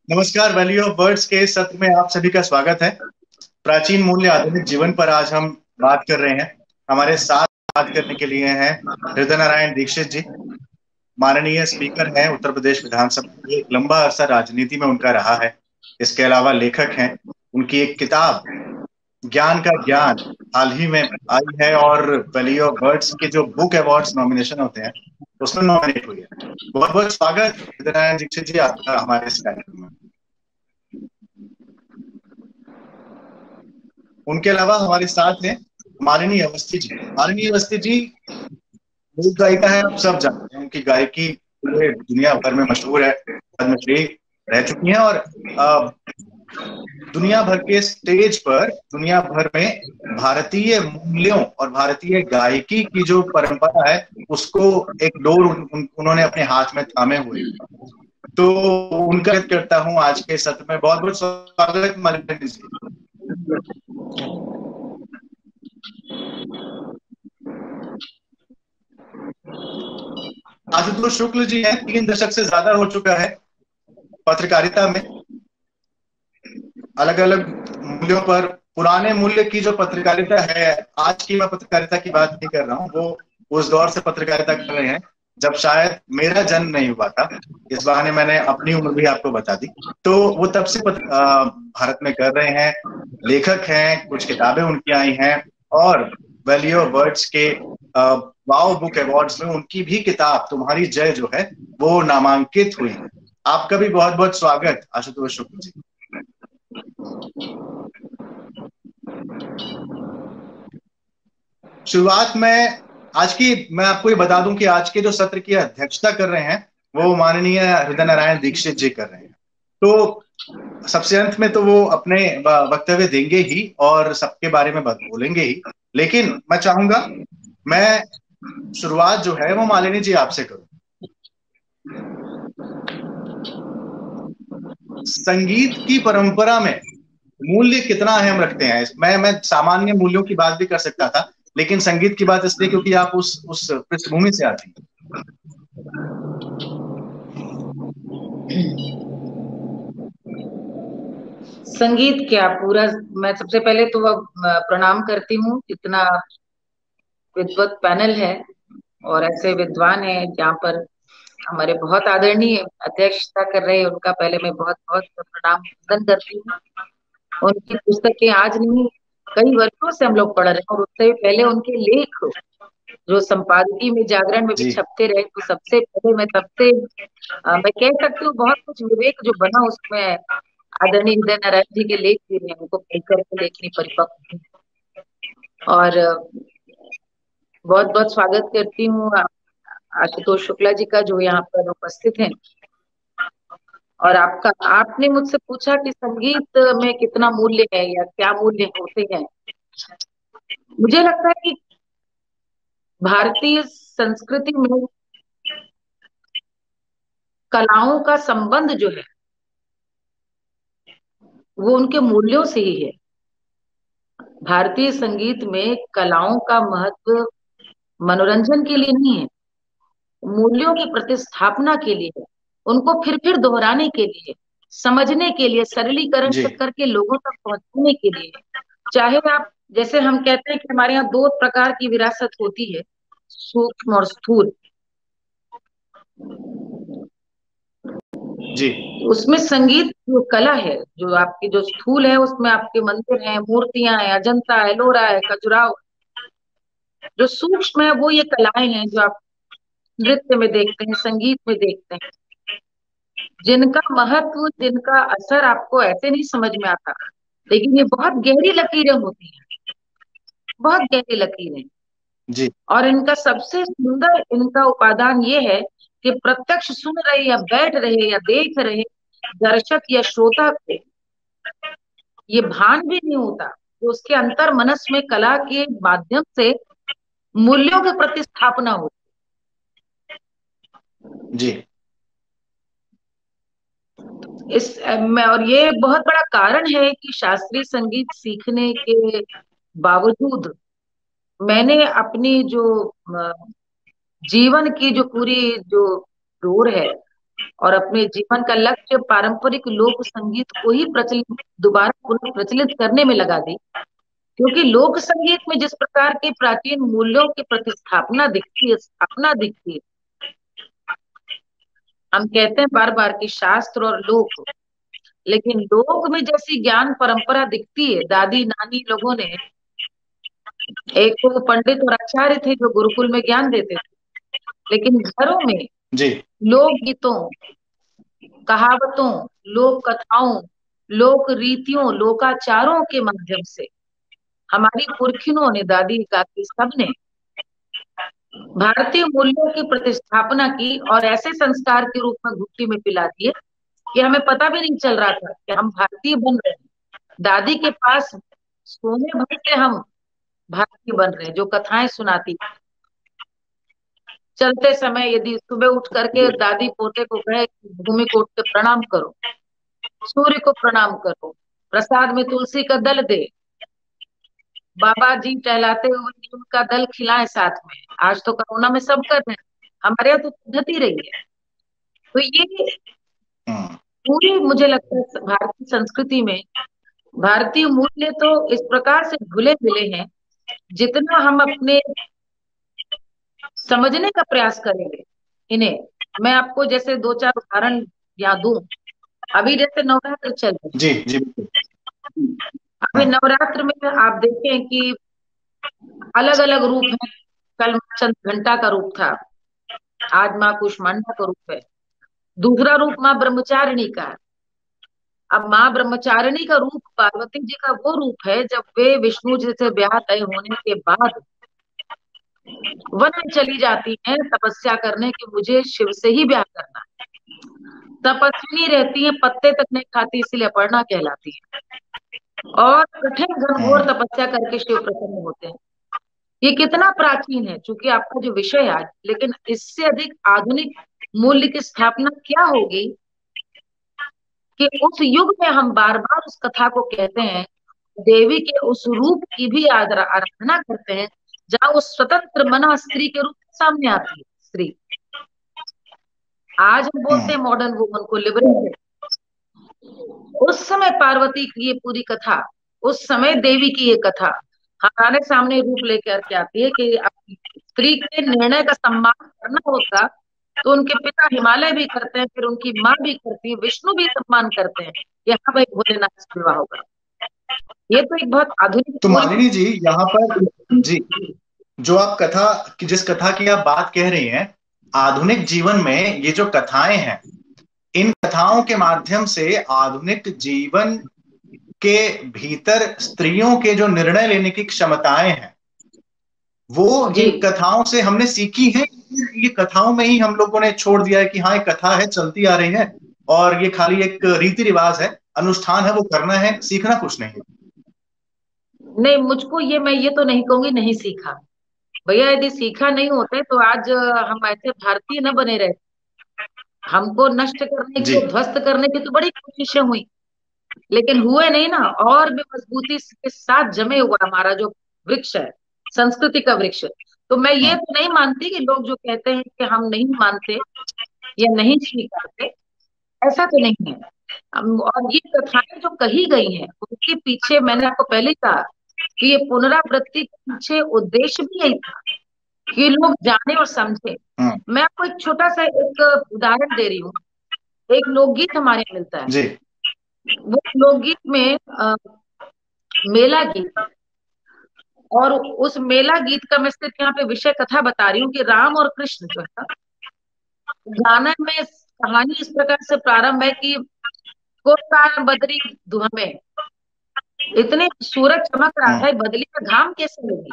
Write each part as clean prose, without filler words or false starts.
नमस्कार। Value of words के इस सत्र में आप सभी का स्वागत है। प्राचीन मूल्य आधुनिक जीवन पर आज हम बात कर रहे हैं। हमारे साथ बात करने के लिए हैं हृदय नारायण दीक्षित जी। माननीय स्पीकर हैं उत्तर प्रदेश विधानसभा के। एक लंबा अरसा राजनीति में उनका रहा है। इसके अलावा लेखक हैं। उनकी एक किताब ज्ञान का ज्ञान हाल ही में आई है और वैल्यू ऑफ वर्ड्स के जो बुक अवार्ड्स नॉमिनेशन होते हैं उसमें नॉमिनेट हुई है। बहुत बहुत स्वागत हृदय नारायण दीक्षित जी आपका हमारे इस कार्यक्रम में। उनके अलावा हमारे साथ हैं मालिनी अवस्थी जी। मालिनी अवस्थी जी लोक गायिका है, आप सब जानते हैं। उनकी गायकी पूरे दुनिया भर में मशहूर है। पद्मश्री रह चुकी हैं और अ, दुनिया भर के स्टेज पर दुनिया भर में भारतीय मूल्यों और भारतीय गायकी की जो परंपरा है उसको एक डोर उन्होंने अपने हाथ में थामे हुए। तो उनका स्वागत करता हूं आज के सत्र में। बहुत बहुत स्वागत मालिनी जी। आशुतोष शुक्ल जी हैं। 3 दशक से ज्यादा हो चुका है पत्रकारिता में। अलग अलग मूल्यों पर, पुराने मूल्य की जो पत्रकारिता है, आज की मैं पत्रकारिता की बात नहीं कर रहा हूँ, वो उस दौर से पत्रकारिता कर रहे हैं जब शायद मेरा जन्म नहीं हुआ था। इस बहाने मैंने अपनी उम्र भी आपको बता दी। तो वो तब से भारत में कर रहे हैं। लेखक हैं, कुछ किताबें उनकी आई हैं और वैल्यू ऑफ वर्ड्स के वाओ बुक अवार्ड्स में उनकी भी किताब तुम्हारी जय जो है वो नामांकित हुई है। आपका भी बहुत बहुत स्वागत आशुतोष शुक्ल जी। शुरुआत में आज की मैं आपको ये बता दूं कि आज के जो सत्र की अध्यक्षता कर रहे हैं वो माननीय हृदय नारायण दीक्षित जी कर रहे हैं। तो सबसे अंत में तो वो अपने वक्तव्य देंगे ही और सबके बारे में बोलेंगे ही। लेकिन मैं चाहूंगा मैं शुरुआत जो है वो मालिनी जी आपसे करूं। संगीत की परंपरा में मूल्य कितना अहम रखते हैं? मैं सामान्य मूल्यों की बात भी कर सकता था, लेकिन संगीत की बात इसलिए क्योंकि आप उस पृष्ठभूमि से आती हैं। संगीत क्या पूरा। मैं सबसे पहले तो प्रणाम करती हूँ। इतना विद्वत पैनल है और ऐसे विद्वान है जहाँ पर हमारे बहुत आदरणीय अध्यक्षता कर रहे हैं, उनका पहले मैं बहुत बहुत प्रणाम वंदन करती हूँ। उनकी पुस्तकें आज नहीं, कई वर्षों से हम लोग पढ़ रहे हैं और उससे पहले उनके लेख जो संपादकीय में जागरण में भी जी छपते रहे, तो सबसे पहले मैं कह सकती हूँ बहुत कुछ विवेक जो बना उसमें आदरणीय हृदय नारायण जी के लेख भी हैं, उनको पढ़कर के लेखनी परिपक्व हुई। और बहुत बहुत स्वागत करती हूँ आशुतोष शुक्ला जी का, जो यहाँ पर उपस्थित हैं। और आपने मुझसे पूछा कि संगीत में कितना मूल्य है या क्या मूल्य होते हैं। मुझे लगता है कि भारतीय संस्कृति में कलाओं का संबंध जो है वो उनके मूल्यों से ही है। भारतीय संगीत में कलाओं का महत्व मनोरंजन के लिए नहीं है, मूल्यों की प्रतिस्थापना के लिए है, उनको फिर दोहराने के लिए, समझने के लिए, सरलीकरण जी करके लोगों तक पहुंचाने के लिए। चाहे आप, जैसे हम कहते हैं कि हमारे यहाँ दो प्रकार की विरासत होती है, सूक्ष्म और स्थूल। जी उसमें संगीत जो कला है, जो आपकी जो स्थूल है, उसमें आपके मंदिर हैं, मूर्तियां हैं, अजंता है, एलोरा है, खजुराहो। जो सूक्ष्म है वो ये कलाएं हैं जो आप नृत्य में देखते हैं, संगीत में देखते हैं, जिनका महत्व, जिनका असर आपको ऐसे नहीं समझ में आता, लेकिन ये बहुत गहरी लकीरें होती हैं, बहुत गहरी लकीरें। जी और इनका सबसे सुंदर इनका उपादान ये है कि प्रत्यक्ष सुन रहे या बैठ रहे या देख रहे दर्शक या श्रोता को ये भान भी नहीं होता कि उसके अंतर मनस में कला के माध्यम से मूल्यों की प्रतिस्थापना हो। जी और ये बहुत बड़ा कारण है कि शास्त्रीय संगीत सीखने के बावजूद मैंने अपनी जो जीवन की जो पूरी जो दौर है और अपने जीवन का लक्ष्य पारंपरिक लोक संगीत को ही प्रचलित दोबारा पुनः प्रचलित करने में लगा दी। क्योंकि लोक संगीत में जिस प्रकार के प्राचीन मूल्यों की प्रतिस्थापना दिखती है, स्थापना दिखती है, हम कहते हैं बार बार कि शास्त्र और लोक, लेकिन लोक में जैसी ज्ञान परंपरा दिखती है, दादी नानी लोगों ने, एक तो पंडित और आचार्य थे जो गुरुकुल में ज्ञान देते थे, लेकिन घरों में जी लोक गीतों, कहावतों, लोक कथाओं, लोक रीतियों, लोकाचारों के माध्यम से हमारी पुरखिनों ने, दादी काकी सबने भारतीय मूल्यों की प्रतिस्थापना की और ऐसे संस्कार के रूप में घुट्टी में पिला दिए कि हमें पता भी नहीं चल रहा था कि हम भारतीय बन रहे हैं। दादी के पास सोने भर से हम भारतीय बन रहे हैं, जो कथाएं सुनाती। चलते समय यदि सुबह उठ करके दादी पोते को कहे भूमि को उठ के प्रणाम करो, सूर्य को प्रणाम करो, प्रसाद में तुलसी का दल दे, बाबा जी टहलाते हुए नीम का दल खिलाए साथ में। आज तो कोरोना में सब कर रहे हैं, हमारे यहाँ तो पद्धति रही है। तो ये पूरी, मुझे लगता है भारतीय संस्कृति में भारतीय मूल्य तो इस प्रकार से घुले मिले हैं, जितना हम अपने समझने का प्रयास करेंगे इन्हें। मैं आपको जैसे दो चार उदाहरण यहाँ दूं। अभी जैसे नवरात्र चल रहे जी जी अभी नवरात्र में आप देखें कि अलग अलग रूप है। कल माँ चंद्र घंटा का रूप था, आज माँ कुष्मांडा का रूप है, दूसरा रूप माँ ब्रह्मचारिणी का है। अब माँ ब्रह्मचारिणी का रूप पार्वती जी का वो रूप है जब वे विष्णु जी से ब्याह तय होने के बाद वन में चली जाती हैं तपस्या करने की, मुझे शिव से ही ब्याह करना है। तपस्विनी रहती है, पत्ते तक नहीं खाती, इसलिए अपर्णा कहलाती है। और कठिन घनघोर तपस्या करके शिव प्रसन्न होते हैं। ये कितना प्राचीन है, चूंकि आपका जो विषय है आज, लेकिन इससे अधिक आधुनिक मूल्य की स्थापना क्या होगी कि उस युग में हम बार बार उस कथा को कहते हैं, देवी के उस रूप की भी आराधना करते हैं जहाँ वो स्वतंत्र मना स्त्री के रूप में सामने आती है। स्त्री आज हम बोलते हैं मॉडर्न वुमन को, लिबरेटेड। उस समय पार्वती की ये पूरी कथा, उस समय देवी की ये कथा हमारे सामने रूप लेकर के आती है कि स्त्री के निर्णय का सम्मान करना होगा तो उनके पिता हिमालय भी करते हैं, फिर उनकी माँ भी करती है, विष्णु भी सम्मान करते हैं कि हाँ भाई भोलेनाथ से विवाह होगा। ये तो एक बहुत आधुनिक। तो मालिनी जी यहाँ पर जी, जो आप कथा, जिस कथा की आप बात कह रही हैं, आधुनिक जीवन में ये जो कथाएं हैं, इन कथाओं के माध्यम से आधुनिक जीवन के भीतर स्त्रियों के जो निर्णय लेने की क्षमताएं हैं वो इन कथाओं से हमने सीखी है। ये कथाओं में ही हम लोगों ने छोड़ दिया है कि हाँ, एक कथा है, चलती आ रही है और ये खाली एक रीति रिवाज है, अनुष्ठान है, वो करना है, सीखना कुछ नहीं। नहीं, मुझको ये, मैं ये तो नहीं कहूंगी नहीं सीखा। भैया यदि सीखा नहीं होते तो आज हम ऐसे भारतीय न बने रहे। हमको नष्ट करने की, ध्वस्त करने की तो बड़ी कोशिशें हुई, लेकिन हुए नहीं ना। और भी मजबूती के साथ जमे हुआ हमारा जो वृक्ष है, संस्कृति का वृक्ष। तो मैं ये तो नहीं मानती कि लोग जो कहते हैं कि हम नहीं मानते या नहीं स्वीकारते, ऐसा तो नहीं है। और ये कथाएं जो कही गई हैं उनके पीछे, मैंने आपको पहले कहा कि ये पुनरावृत्ति के पीछे उद्देश्य भी यही था कि लोग जाने और समझे। मैं आपको एक छोटा सा एक उदाहरण दे रही हूँ। एक लोकगीत हमारे मिलता है, वो लोकगीत में मेला गीत, और उस मेला गीत का मैं सिर्फ यहाँ पे विषय कथा बता रही हूँ कि राम और कृष्ण जो है, गाना में कहानी इस प्रकार से प्रारंभ है कि कोसार बदरी दुह में, इतने सूरज चमक रहा है, बदली में घाम कैसे लगी।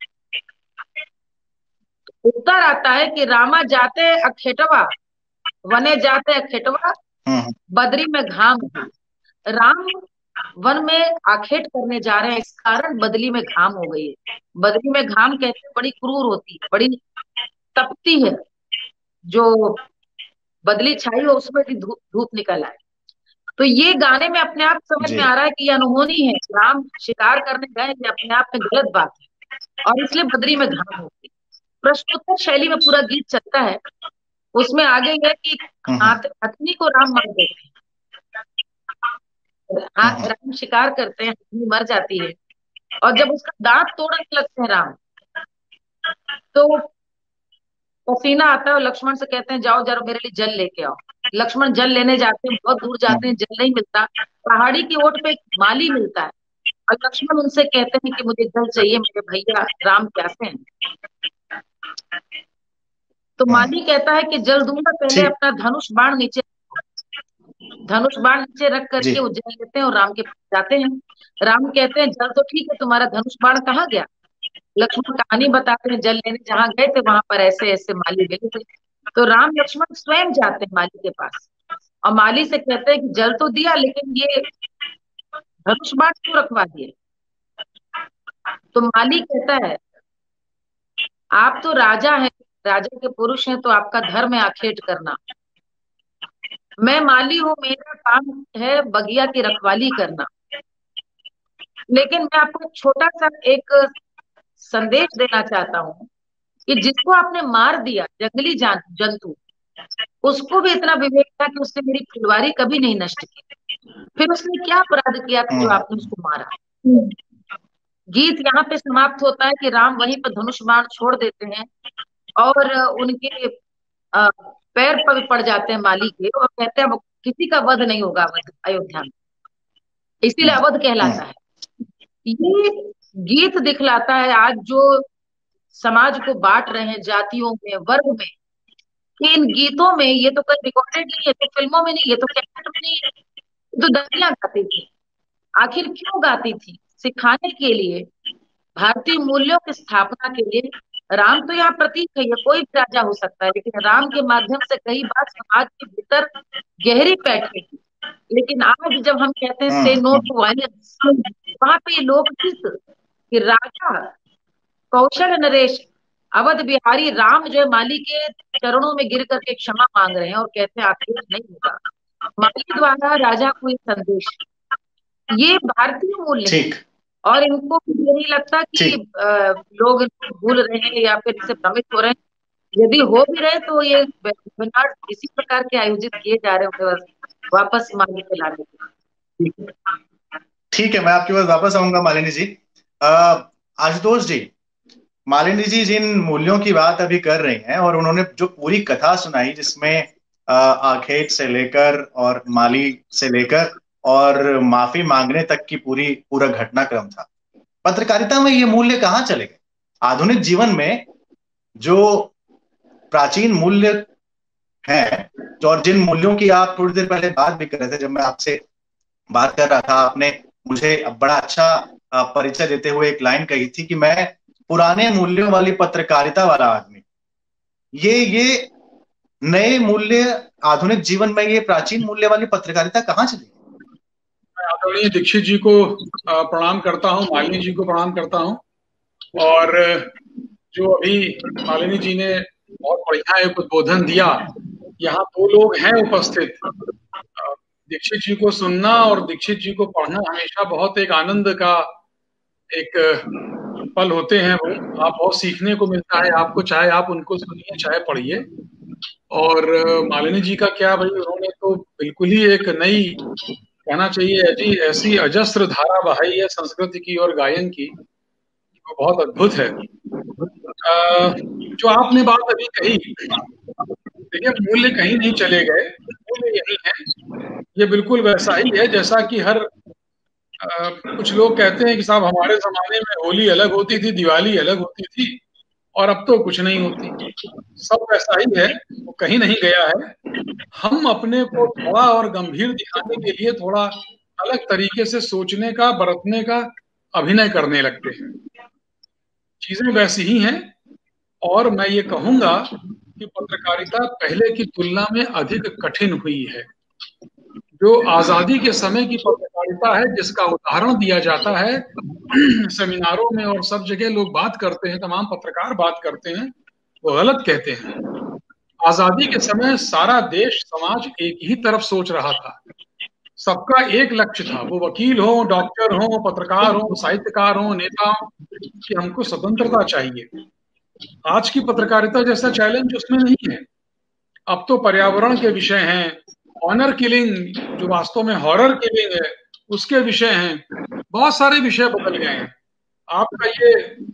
उत्तर आता है कि रामा जाते अखेटवा, वने जाते अखेटवा, बदरी में घाम। राम वन में आखेट करने जा रहे हैं, इस कारण बदली में घाम हो गई है। बदली में घाम कहते हैं बड़ी क्रूर होती है, बड़ी तपती है। जो बदली छाई हो उसमें भी धूप निकल आए। तो ये गाने में अपने आप समझ में आ रहा है कि ये अनहोनी है, राम शिकार करने गए, ये अपने आप में गलत बात है, और इसलिए बदरी में घाम हो गई। प्रश्नोत्तर शैली में पूरा गीत चलता है। उसमें आगे है कि हथनी को राम मार देते हैं। राम शिकार करते हैं, हथनी मर जाती है, और जब उसका दांत तोड़ने लगते हैं राम, तो पसीना आता है और लक्ष्मण से कहते हैं जाओ जरा मेरे लिए जल लेके आओ। लक्ष्मण जल लेने जाते हैं, बहुत दूर जाते हैं, जल नहीं मिलता। पहाड़ी की ओट पे एक माली मिलता है, और लक्ष्मण उनसे कहते हैं कि मुझे जल चाहिए, मेरे भैया राम प्यासे हैं। तो माली कहता है कि जल दूंगा, पहले ठीक। अपना धनुष बाण नीचे रख करके जी। वो जल लेते हैं और राम के पास जाते हैं। राम कहते हैं जल तो ठीक है, तुम्हारा धनुष बाण कहाँ गया? लक्ष्मण कहानी बताते हैं, जल लेने जहां गए थे वहां पर ऐसे ऐसे माली मिले थे। तो राम लक्ष्मण स्वयं जाते हैं माली के पास, और माली से कहते हैं कि जल तो दिया, लेकिन ये धनुष बाण क्यों रखवा दिए? तो माली कहता है आप तो राजा है, राजा के पुरुष हैं, तो आपका धर्म है आखेट करना। मैं माली हूं, मेरा काम है बगिया की रखवाली करना। लेकिन मैं आपको छोटा सा एक संदेश देना चाहता हूँ कि जिसको आपने मार दिया, जंगली जंतु, उसको भी इतना विवेक था कि उसने मेरी फुलवारी कभी नहीं नष्ट की। फिर उसने क्या अपराध किया था जो आपने उसको मारा? गीत यहाँ पे समाप्त होता है कि राम वहीं पर धनुष बाण छोड़ देते हैं, और उनके पैर पर पड़ जाते हैं माली के, और कहते हैं अब किसी का वध नहीं होगा अयोध्या में, इसीलिए अवध कहलाता है। ये गीत दिखलाता है आज जो समाज को बांट रहे हैं जातियों में, वर्ग में, कि इन गीतों में, ये तो कहीं रिकॉर्डेड नहीं है, तो फिल्मों में नहीं है, तो कैसेट में नहीं है, तो दरिया गाती थी। आखिर क्यों गाती थी? सिखाने के लिए, भारतीय मूल्यों की स्थापना के लिए। राम तो यहाँ प्रतीक है, ये कोई भी राजा हो सकता है, लेकिन राम के माध्यम से कई बात समाज के भीतर गहरी बैठेगी। लेकिन आज जब हम कहते हैं से नो टू वायलेंस, वहां पे ये लोकगीत कि राजा कौशल नरेश अवध बिहारी राम जो है माली के चरणों में गिर करके क्षमा मांग रहे हैं, और कहते हैं आखिर नहीं होगा। माली द्वारा राजा को ये संदेश, ये भारतीय मूल्य है, ठीक। और इनको ये नहीं लगता कि लोग इनको भूल रहे हैं या फिर इससे भ्रमित हो रहे हैं। यदि हो भी रहे तो ये वेबिनार इसी प्रकार के आयोजित किए जा रहे होंगे, बस वापस माली पे लाने के। ठीक है, मैं आपके पास वापस आऊंगा मालिनी जी। आशुतोष जी, मालिनी जी जिन मूल्यों की बात अभी कर रही हैं, और उन्होंने जो पूरी कथा सुनाई जिसमें आखेट से लेकर और माली से लेकर और माफी मांगने तक की पूरा घटनाक्रम था, पत्रकारिता में ये मूल्य कहाँ चले गए? आधुनिक जीवन में जो प्राचीन मूल्य हैं, और जिन मूल्यों की आप थोड़ी देर पहले बात भी कर रहे थे, जब मैं आपसे बात कर रहा था, आपने मुझे बड़ा अच्छा परिचय देते हुए एक लाइन कही थी कि मैं पुराने मूल्यों वाली पत्रकारिता वाला आदमी। ये नए मूल्य आधुनिक जीवन में, ये प्राचीन मूल्य वाली पत्रकारिता कहाँ चली? मैं आदरणीय दीक्षित जी को प्रणाम करता हूँ, मालिनी जी को प्रणाम करता हूँ, और जो अभी मालिनी जी ने बहुत बढ़िया एक उद्बोधन दिया। यहाँ दो लोग हैं उपस्थित, दीक्षित जी को सुनना और दीक्षित जी को पढ़ना हमेशा बहुत एक आनंद का एक पल होते हैं। वो आप बहुत सीखने को मिलता है आपको, चाहे आप उनको सुनिए चाहे पढ़िए। और मालिनी जी का क्या भाई, उन्होंने तो बिल्कुल ही एक नई, कहना चाहिए जी, ऐसी अजस्र धारा बहाई है संस्कृत की और गायन की, वो बहुत अद्भुत है। जो आपने बात अभी कही, देखिए मूल्य कहीं नहीं चले गए, मूल्य यही है। ये बिल्कुल वैसा ही है जैसा कि हर कुछ लोग कहते हैं कि साहब हमारे जमाने में होली अलग होती थी, दिवाली अलग होती थी, और अब तो कुछ नहीं होती। सब वैसा ही है, वो कहीं नहीं गया है। हम अपने को थोड़ा और गंभीर दिखाने के लिए थोड़ा अलग तरीके से सोचने का, बरतने का अभिनय करने लगते हैं। चीजें वैसी ही हैं, और मैं ये कहूंगा कि पत्रकारिता पहले की तुलना में अधिक कठिन हुई है। जो आजादी के समय की पत्रकारिता है, जिसका उदाहरण दिया जाता है सेमिनारों में और सब जगह लोग बात करते हैं, तमाम पत्रकार बात करते हैं, वो गलत कहते हैं। आजादी के समय सारा देश समाज एक ही तरफ सोच रहा था, सबका एक लक्ष्य था, वो वकील हो, डॉक्टर हो, पत्रकार हो, साहित्यकार हो, नेता हो, कि हमको स्वतंत्रता चाहिए। आज की पत्रकारिता जैसा चैलेंज उसमें नहीं है। अब तो पर्यावरण के विषय हैं, ऑनर किलिंग जो वास्तव में हॉरर किलिंग है उसके विषय हैं, बहुत सारे विषय बदल गए हैं। आपका ये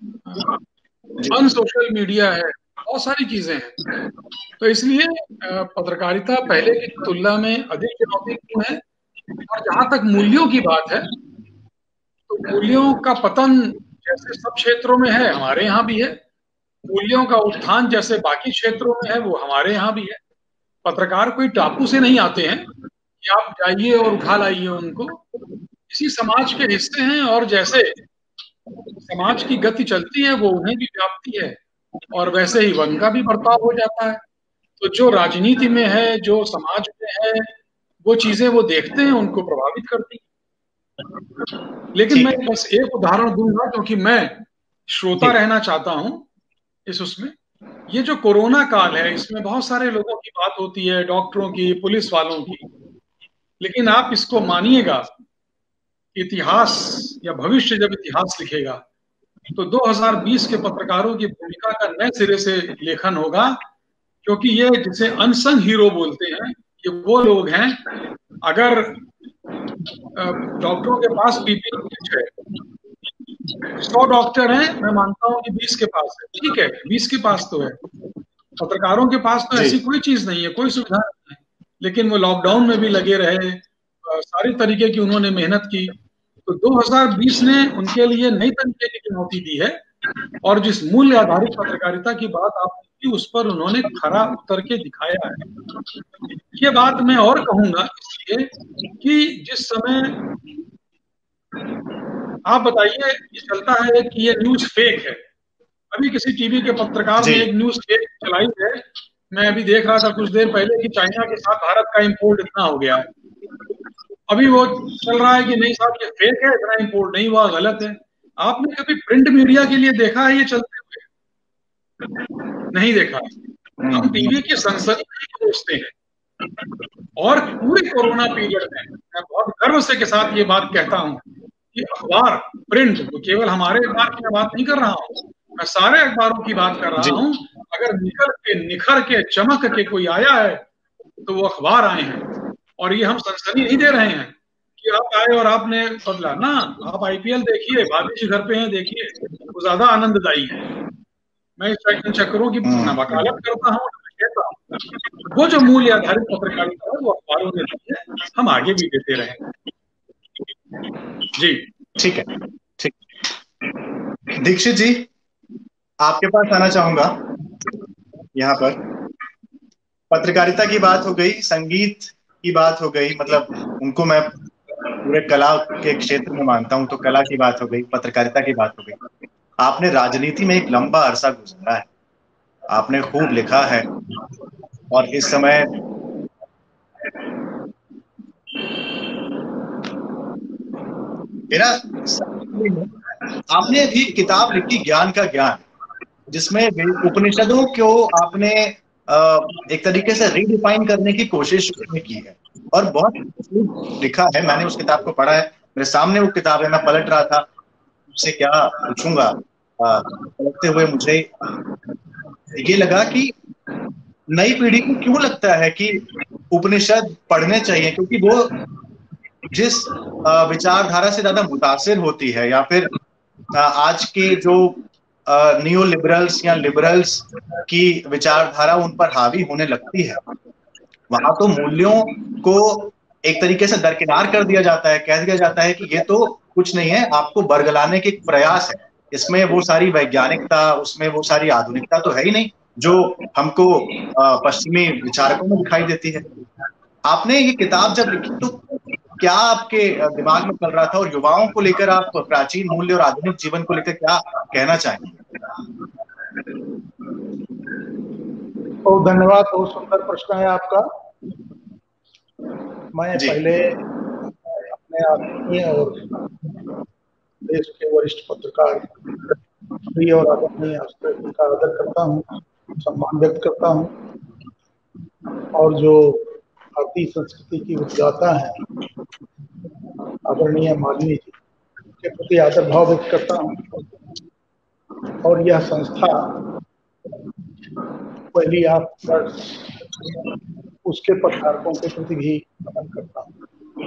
सोशल मीडिया है, बहुत सारी चीजें हैं। तो इसलिए पत्रकारिता पहले की तुलना में अधिक चुनौतीपूर्ण है। और जहां तक मूल्यों की बात है, तो मूल्यों का पतन जैसे सब क्षेत्रों में है, हमारे यहाँ भी है। मूल्यों का उत्थान जैसे बाकी क्षेत्रों में है, वो हमारे यहाँ भी है। पत्रकार कोई टापू से नहीं आते हैं कि आप जाइए और उठा लाइए उनको। इसी समाज के हिस्से हैं, और जैसे समाज की गति चलती है वो उन्हें भी व्याप्ति है, और वैसे ही वन का भी बर्ताव हो जाता है। तो जो राजनीति में है, जो समाज में है, वो चीजें वो देखते हैं, उनको प्रभावित करती हैं। लेकिन मैं बस एक उदाहरण दूंगा, क्योंकि मैं श्रोता रहना चाहता हूं इस उसमें। ये जो कोरोना काल है, इसमें बहुत सारे लोगों की बात होती है, डॉक्टरों की, पुलिस वालों की। लेकिन आप इसको मानिएगा, इतिहास या भविष्य जब इतिहास लिखेगा तो 2020 के पत्रकारों की भूमिका का नए सिरे से लेखन होगा, क्योंकि ये जिसे अनसंग हीरो बोलते हैं, ये वो लोग हैं। अगर डॉक्टरों के पास पीपीई किट है, 100 डॉक्टर हैं, मैं मानता हूं कि 20 के पास है, ठीक है, 20 के पास तो है। पत्रकारों के पास तो ऐसी कोई चीज नहीं है, कोई सुविधा नहीं है। लेकिन वो लॉकडाउन में भी लगे रहे, सारी तरीके की उन्होंने मेहनत की। तो 2020 ने उनके लिए नई तरीके की चुनौती दी है, और जिस मूल्य आधारित पत्रकारिता की बात आपने की, उस पर उन्होंने खरा उतर के दिखाया है। ये बात मैं और कहूंगा इसलिए कि जिस समय आप बताइए, ये चलता है कि ये न्यूज फेक है। अभी किसी टीवी के पत्रकार ने एक न्यूज फेक चलाई है। मैं अभी देख रहा था कुछ देर पहले कि चाइना के साथ भारत का इंपोर्ट इतना हो गया है। अभी वो चल रहा है कि नहीं साहब ये फेक है, इतना इंपोर्ट नहीं हुआ, गलत है। आपने कभी प्रिंट मीडिया के लिए देखा है ये चलते हुए? नहीं देखा। हम टीवी की सनसनी खोजते हैं। और पूरे कोरोना पीरियड में मैं बहुत गर्व से के साथ ये बात कहता हूं कि अखबार प्रिंट, तो केवल हमारे अखबार की मैं बात नहीं कर रहा हूं, मैं सारे अखबारों की बात कर रहा हूं। अगर निकल के, निखर के, चमक के कोई आया है तो वो अखबार आए हैं। और ये हम सनसनी नहीं दे रहे हैं कि आप आए और आपने बदला ना। आप आईपीएल देखिए, भाभी जी घर पे हैं, देखिए, वो ज्यादा आनंददायी है। मैं इन चक्करों की ना वकालत करता हूँ, कहता हूँ वो जो मूल्य आधारित पत्रकारिता है वो अखबारों ने दी है, हम आगे भी देते रहें। जी ठीक है, ठीक। दीक्षित जी, आपके पास आना चाहूंगा। यहाँ पर पत्रकारिता की बात हो गई, संगीत की बात हो गई, मतलब उनको मैं पूरे कला के क्षेत्र में मानता हूं, तो कला की बात हो गई, पत्रकारिता की बात हो गई। आपने राजनीति में एक लंबा अरसा गुजारा है, आपने खूब लिखा है, और इस समय मेरा आपने भी किताब लिखी ज्ञान का ज्ञान, जिसमें उपनिषदों को आपने एक तरीके से रीडिफाइन करने की कोशिश की है, और बहुत लिखा है। मैंने उस किताब को पढ़ा है, मेरे सामने वो किताब है, मैं पलट रहा था, उससे क्या पूछूंगा, पलटते हुए मुझे ये लगा कि नई पीढ़ी को क्यों लगता है कि उपनिषद पढ़ने चाहिए, क्योंकि वो जिस विचारधारा से ज्यादा मुतासिर होती है, या फिर आज के जो नियो लिबरल्स या लिबरल्स की विचारधारा उन पर हावी होने लगती है, वहां तो मूल्यों को एक तरीके से दरकिनार कर दिया जाता है, कह दिया जाता है कि ये तो कुछ नहीं है, आपको बरगलाने के प्रयास है, इसमें वो सारी वैज्ञानिकता, उसमें वो सारी आधुनिकता तो है ही नहीं जो हमको पश्चिमी विचारकों में दिखाई देती है। आपने ये किताब जब लिखी तो क्या आपके दिमाग में चल रहा था, और युवाओं को लेकर आप प्राचीन मूल्य और आधुनिक जीवन को लेकर क्या कहना चाहेंगे? बहुत धन्यवाद, बहुत सुंदर प्रश्न है आपका। मैं पहले अपने आत्मीय और देश के वरिष्ठ पत्रकार प्रिय और आदरणीय का आदर करता हूँ, सम्मान व्यक्त करता हूँ, और जो भारतीय संस्कृति की उद्गाता है आदरणीय मालिनी जी के प्रति आदर भाव व्यक्त करता हूँ। और यह संस्था पहली 8 वर्ष उसके पदार्थों के प्रति भी नमन करता हूँ।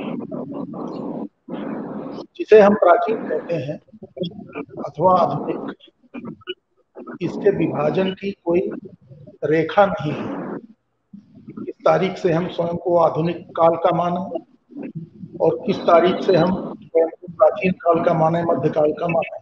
जिसे हम प्राचीन कहते हैं अथवा आधुनिक, इसके विभाजन की कोई रेखा नहीं है। किस तारीख से हम स्वयं को आधुनिक काल का माने और किस तारीख से हम स्वयं को प्राचीन काल का माने, मध्यकाल का माने।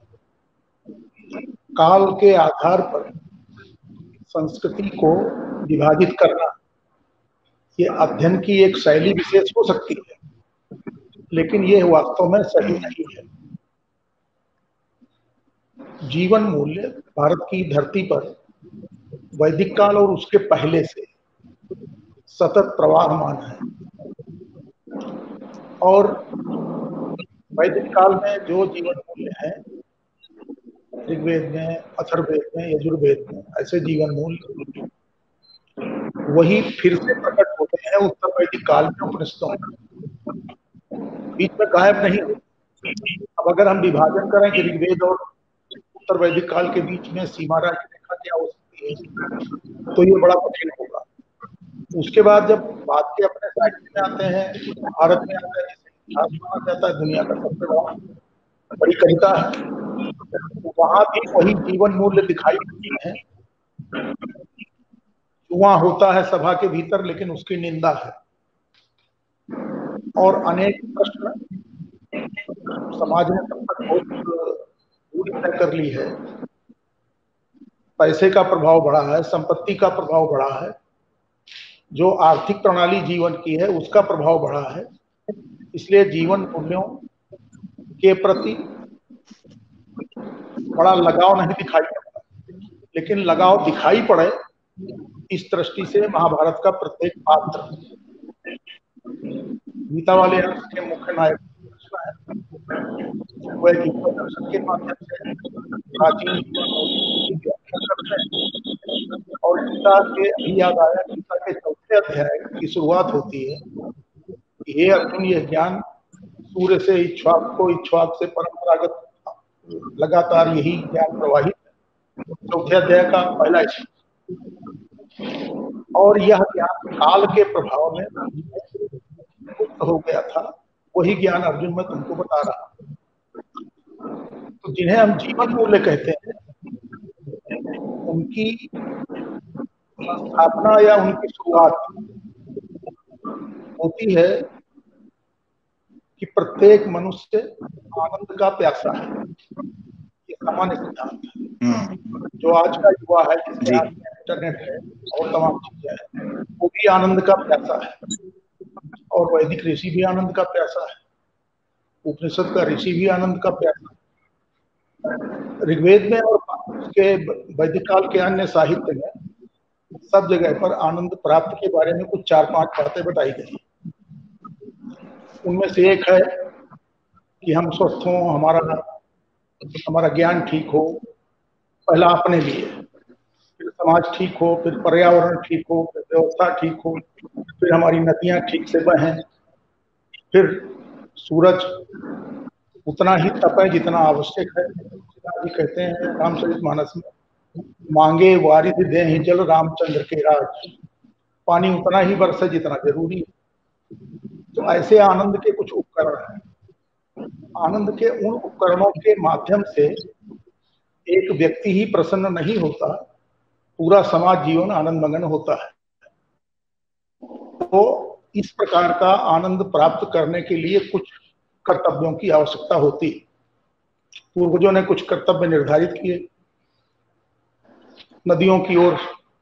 काल के आधार पर संस्कृति को विभाजित करना ये अध्ययन की एक शैली विशेष हो सकती है, लेकिन ये वास्तव में सही नहीं है। जीवन मूल्य भारत की धरती पर वैदिक काल और उसके पहले से सतत प्रवाहमान है और वैदिक काल में जो जीवन मूल्य है, ऋग्वेद में, अथर्ववेद में, यजुर्वेद में ऐसे जीवन मूल्य वही फिर से प्रकट होते हैं उत्तर वैदिक काल में उपनिषदों में, बीच में गायब नहीं होते। अब अगर हम विभाजन करें कि ऋग्वेद और उत्तर वैदिक काल के बीच में सीमा रेखा क्या हो सकती है, तो ये बड़ा कठिन होगा। उसके बाद जब बात के अपने साहित्य में आते हैं, भारत में आता है, इतिहास माना जाता है, दुनिया का सबसे बड़ी कविता है, तो वहां भी वही जीवन मूल्य दिखाई देते हैं। वहां होता है सभा के भीतर, लेकिन उसकी निंदा है और अनेक प्रश्न समाज ने तब तक बहुत दूरी तय कर ली है। पैसे का प्रभाव बढ़ा है, संपत्ति का प्रभाव बढ़ा है, जो आर्थिक प्रणाली जीवन की है उसका प्रभाव बढ़ा है। इसलिए जीवन मूल्यों के प्रति बड़ा लगाव नहीं दिखाई पड़ता, लेकिन लगाव दिखाई पड़े इस दृष्टि से महाभारत का प्रत्येक पात्र गीता वाले अंश के मुख्य नायक वह गीता दर्शन के माध्यम से प्राचीन करते हैं। और गीता के अभी याद आया, गीता के 4थे अध्याय की शुरुआत होती है, हे अर्जुन, यह ज्ञान सूर्य से इक्ष्वाक को, इक्ष्वाक से परंपरागत लगातार यही ज्ञान प्रवाहित है। 4थे अध्याय का पहला श्लोक। और यह ज्ञान काल के प्रभाव में मुक्त हो गया था, वही ज्ञान अर्जुन मैं तुमको बता रहा हूं। तो जिन्हें हम जीवन मूल्य कहते हैं, उनकी स्थापना या उनकी शुरुआत होती है कि प्रत्येक मनुष्य आनंद का प्यासा है। ये सामान्य सिद्धांत है। जो आज का युवा है, जिसके हाथ में इंटरनेट है और तमाम चीजें हैं, वो भी आनंद का प्यासा है। और वैदिक ऋषि भी आनंद का प्यासा है, उपनिषद का ऋषि भी आनंद का प्यासा है। ऋग्वेद में और उसके वैदिक काल के अन्य साहित्य में सब जगह पर आनंद प्राप्त के बारे में कुछ 4-5 बातें बताई गई। उनमें से एक है कि हम स्वस्थ हों, हमारा ज्ञान ठीक हो, पहला अपने लिए, फिर समाज ठीक हो, फिर पर्यावरण ठीक हो, फिर व्यवस्था ठीक हो, फिर हमारी नदियां ठीक से बहें, फिर सूरज उतना ही तपे जितना आवश्यक है। कहते हैं रामचरितमानस में, मांगे वारिधि देहि जल रामचंद्र के राज, पानी उतना ही बरसे जितना जरूरी है। तो ऐसे आनंद के कुछ उपकरण हैं। आनंद के उन उपकरणों के माध्यम से एक व्यक्ति ही प्रसन्न नहीं होता, पूरा समाज जीवन आनंद मगन होता है। तो इस प्रकार का आनंद प्राप्त करने के लिए कुछ कर्तव्यों की आवश्यकता होती है। पूर्वजों ने कुछ कर्तव्य निर्धारित किए, नदियों की ओर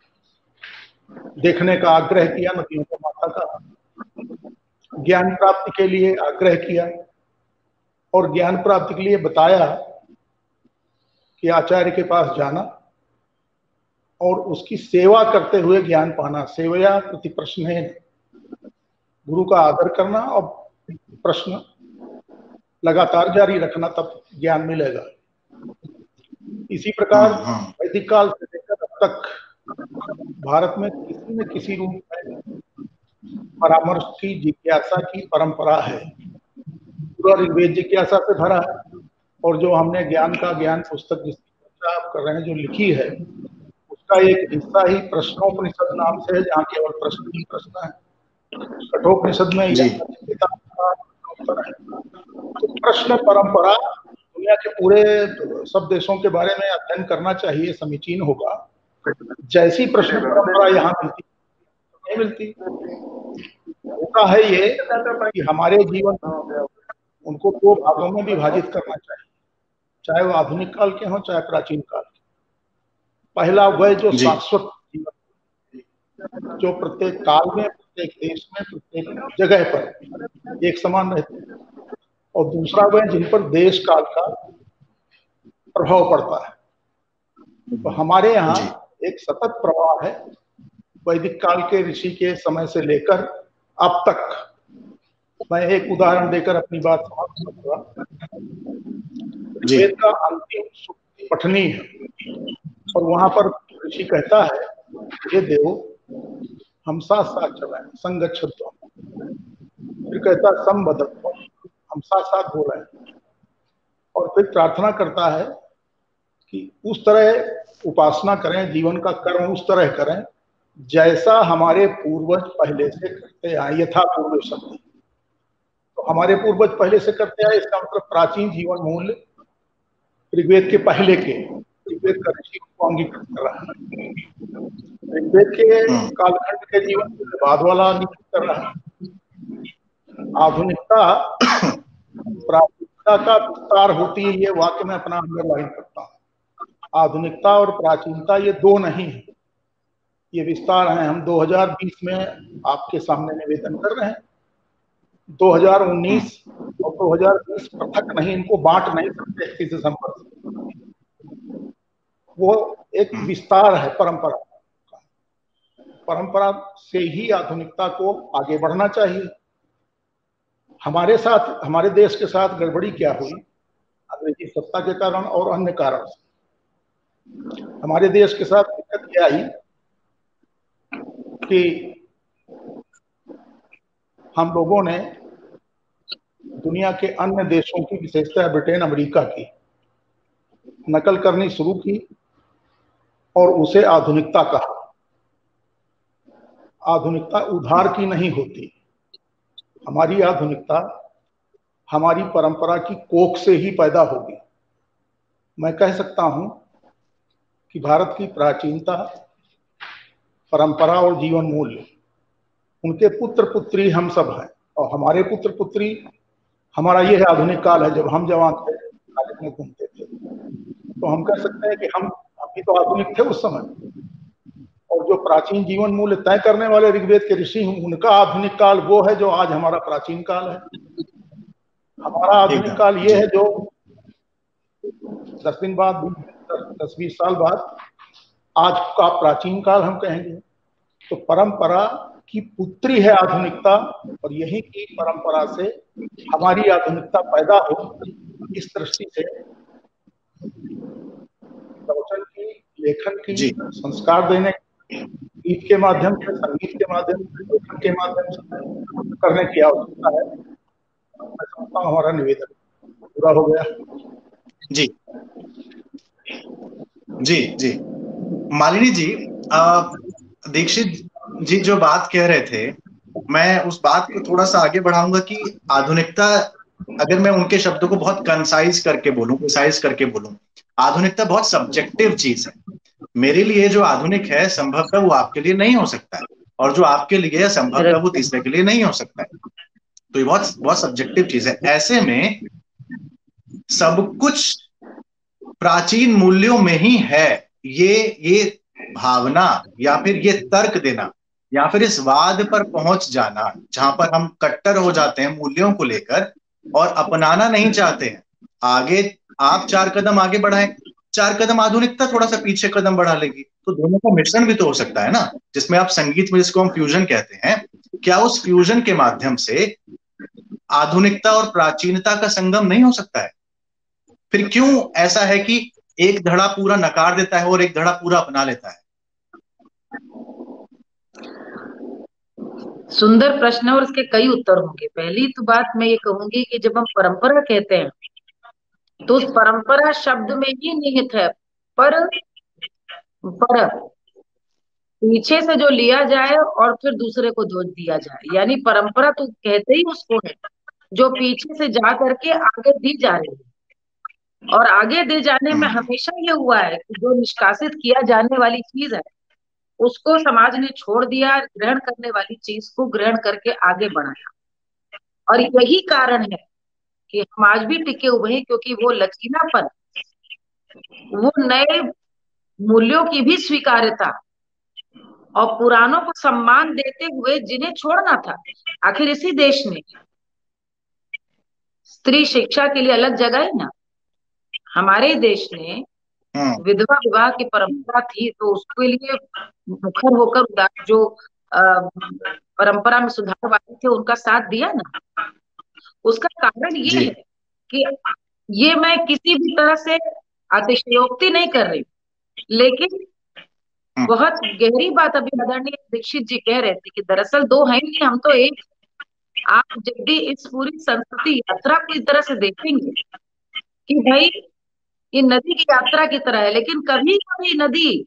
देखने का आग्रह किया, नदियों को माता का ज्ञान प्राप्ति के लिए आग्रह किया और ज्ञान प्राप्ति के लिए बताया कि आचार्य के पास जाना और उसकी सेवा करते हुए ज्ञान पाना। सेवया प्रति प्रश्न, गुरु का आदर करना और प्रश्न लगातार जारी रखना, तब ज्ञान मिलेगा। इसी प्रकार वैदिक काल से लेकर अब तक भारत में किसी न किसी रूप में परामर्श की, जिज्ञासा की परंपरा है। पूरा ऋग्वेद जिज्ञासा से भरा है और जो हमने ज्ञान पुस्तक जिसकी चर्चा आप कर रहे हैं जो लिखी है, इसका एक हिस्सा ही प्रश्नोपनिषद नाम से है, जहाँ केवल प्रश्न ही प्रश्न है। कठोपनिषद में जी। उत्तर है। तो प्रश्न परंपरा दुनिया के पूरे सब देशों के बारे में अध्ययन करना चाहिए, समीचीन होगा। जैसी प्रश्न परंपरा यहाँ मिलती नहीं मिलती। होता है ये कि हमारे जीवन उनको दो भागों में विभाजित करना चाहिए, चाहे वो आधुनिक काल के हों चाहे प्राचीन काल के। पहला वह जो जी। शाश्वत जीवन, जो प्रत्येक काल में, प्रत्येक देश में, प्रत्येक जगह पर एक समान रहते हैं, और दूसरा वह जिन पर देश काल का प्रभाव पड़ता है। तो हमारे यहाँ एक सतत प्रवाह है, वैदिक काल के ऋषि के समय से लेकर अब तक। मैं एक उदाहरण देकर अपनी बात समाप्त करूंगा। ऋग्वेद का अंतिम सूक्त पठनी है, और वहां पर ऋषि कहता है, ये देव हम साथ साथ चलाएं, संगच्छध्वम्। फिर कहता है संवदध्वम्, हम साथ साथ बोलें। और फिर प्रार्थना करता है कि उस तरह उपासना करें, जीवन का कर्म उस तरह करें जैसा हमारे पूर्वज पहले से करते आए, यथा पूर्व शक्ति। तो हमारे पूर्वज पहले से करते आए, इसका मतलब प्राचीन जीवन मूल्य ऋग्वेद के पहले के, ऋग्वेद का ऋषि को अंगीकृत कर रहा है। ऋग्वेद के कालखंड के जीवन के बाद वाला अंगीकृत कर रहा है। आधुनिकता प्राचीनता का विस्तार होती है, ये वाक्य में अपना अंडरलाइन करता हूँ। आधुनिकता और प्राचीनता ये दो नहीं है, ये विस्तार है। हम 2020 में आपके सामने निवेदन कर रहे हैं। 2019 और 2020 पृथक नहीं, इनको बांट नहीं सकते किसी संपर्क से। वो एक विस्तार है परंपरा का। परंपरा से ही आधुनिकता को आगे बढ़ना चाहिए। हमारे साथ, हमारे देश के साथ गड़बड़ी क्या हुई? अंग्रेजी सत्ता के कारण और अन्य कारण से हमारे देश के साथ दिक्कत क्या आई कि हम लोगों ने दुनिया के अन्य देशों की, विशेषतः ब्रिटेन अमेरिका की नकल करनी शुरू की और उसे आधुनिकता कहा। आधुनिकता उधार की नहीं होती। हमारी आधुनिकता हमारी परंपरा की कोख से ही पैदा होगी। मैं कह सकता हूं कि भारत की प्राचीनता, परंपरा और जीवन मूल्य, उनके पुत्र पुत्री हम सब हैं। और हमारे पुत्र पुत्री, हमारा ये आधुनिक काल है। जब हम जवान थे, कॉलेज में घूमते थे, तो हम कह सकते हैं कि हम भी तो आधुनिक थे उस समय। और जो प्राचीन जीवन मूल्य तय करने वाले ऋग्वेद के ऋषि हैं, उनका आधुनिक काल वो है जो आज हमारा प्राचीन काल है। हमारा आधुनिक काल ये है जो 10 दिन बाद, 10-20 साल बाद आज का प्राचीन काल हम कहेंगे। तो परंपरा की पुत्री है आधुनिकता, और यही की परंपरा से हमारी आधुनिकता पैदा हो। इस दृष्टि से प्रवचन की, लेखन की, संस्कार देने, गीत के माध्यम से, संगीत के माध्यम से, लेखन के माध्यम से करने की आवश्यकता है। मैं समझता हूँ हमारा निवेदन पूरा हो गया। जी जी जी। मालिनी जी, दीक्षित जी जो बात कह रहे थे, मैं उस बात को थोड़ा सा आगे बढ़ाऊंगा कि आधुनिकता, अगर मैं उनके शब्दों को बहुत कंसाइज करके बोलूं, प्रिसाइज करके बोलूं, आधुनिकता बहुत सब्जेक्टिव चीज है। मेरे लिए जो आधुनिक है संभवतः वो आपके लिए नहीं हो सकता है, और जो आपके लिए है संभवतः वो तीसरे के लिए नहीं हो सकता है। तो ये बहुत बहुत सब्जेक्टिव चीज है। ऐसे में सब कुछ प्राचीन मूल्यों में ही है। ये भावना या फिर ये तर्क देना या फिर इस वाद पर पहुंच जाना जहां पर हम कट्टर हो जाते हैं मूल्यों को लेकर और अपनाना नहीं चाहते हैं। आगे आप 4 कदम आगे बढ़ाएं, 4 कदम आधुनिकता थोड़ा सा पीछे कदम बढ़ा लेगी, तो दोनों का मिश्रण भी तो हो सकता है ना, जिसमें आप संगीत में जिसको हम फ्यूजन कहते हैं। क्या उस फ्यूजन के माध्यम से आधुनिकता और प्राचीनता का संगम नहीं हो सकता है? फिर क्यों ऐसा है कि एक धड़ा पूरा नकार देता है और एक धड़ा पूरा अपना लेता है? सुंदर प्रश्न है और इसके कई उत्तर होंगे। पहली तो बात मैं ये कहूंगी कि जब हम परंपरा कहते हैं तो उस परंपरा शब्द में ही निहित है पर पीछे से जो लिया जाए और फिर दूसरे को दोष दिया जाए, यानी परंपरा तो कहते ही उसको है जो पीछे से जा करके आगे दी जा रही है। और आगे दे जाने में हमेशा ये हुआ है कि जो निष्कासित किया जाने वाली चीज है उसको समाज ने छोड़ दिया, ग्रहण करने वाली चीज को ग्रहण करके आगे बढ़ाया। और यही कारण है कि हम आज भी टिके हुए हैं, क्योंकि वो लचीलापन, वो नए मूल्यों की भी स्वीकार्यता और पुरानों को सम्मान देते हुए जिन्हें छोड़ना था। आखिर इसी देश में स्त्री शिक्षा के लिए अलग जगह है ना। हमारे देश ने विधवा विवाह की परंपरा थी तो उसके लिए मुखर होकर जो परंपरा में सुधार वाले थे उनका साथ दिया ना। उसका कारण ये है कि ये मैं किसी भी तरह से अतिशयोक्ति नहीं कर रही, लेकिन बहुत गहरी बात अभी आदरणीय दीक्षित जी कह रहे थे कि दरअसल दो हैं नहीं, हम तो एक। आप जब भी इस पूरी संस्कृति यात्रा को इस तरह से देखेंगे कि भाई ये नदी की यात्रा की तरह है, लेकिन कभी कभी नदी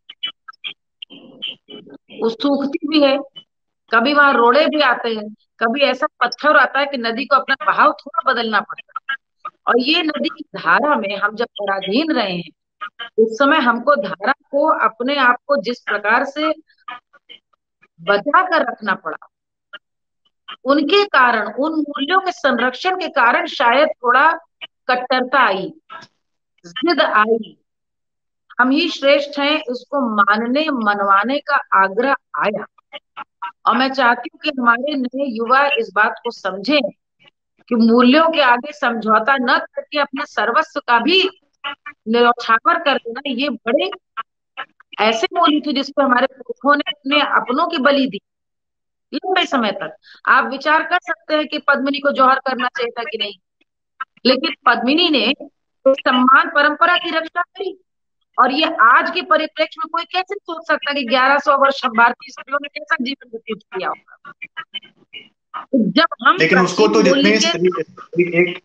सूखती भी है, कभी वहां रोड़े भी आते हैं, कभी ऐसा पत्थर आता है कि नदी को अपना बहाव थोड़ा बदलना पड़ता है। और ये नदी की धारा में हम जब पराधीन रहे हैं, उस समय हमको धारा को अपने आप को जिस प्रकार से बचा कर रखना पड़ा, उनके कारण, उन मूल्यों के संरक्षण के कारण शायद थोड़ा कट्टरता आई, जिद आई, हम ही श्रेष्ठ हैं इसको मानने मनवाने का आग्रह आया। और मैं चाहती हूँ कि हमारे नए युवा इस बात को समझें कि मूल्यों के आगे समझौता न करके अपने सर्वस्व का भी न्यौछावर कर देना, ये बड़े ऐसे मूल्य थे जिसको हमारे पुरखों ने अपने अपनों की बलि दी लंबे समय तक। आप विचार कर सकते हैं कि पद्मिनी को जौहर करना चाहिए था कि नहीं, लेकिन पद्मिनी ने तो सम्मान परंपरा की रक्षा करी। और ये आज के परिप्रेक्ष्य में कोई कैसे सोच सकता है कि 1100 वर्ष भारतीय स्त्रियों ने कैसा जीवन व्यतीत किया होगा। जब हम लेकिन उसको तो जितनी स्त्री एक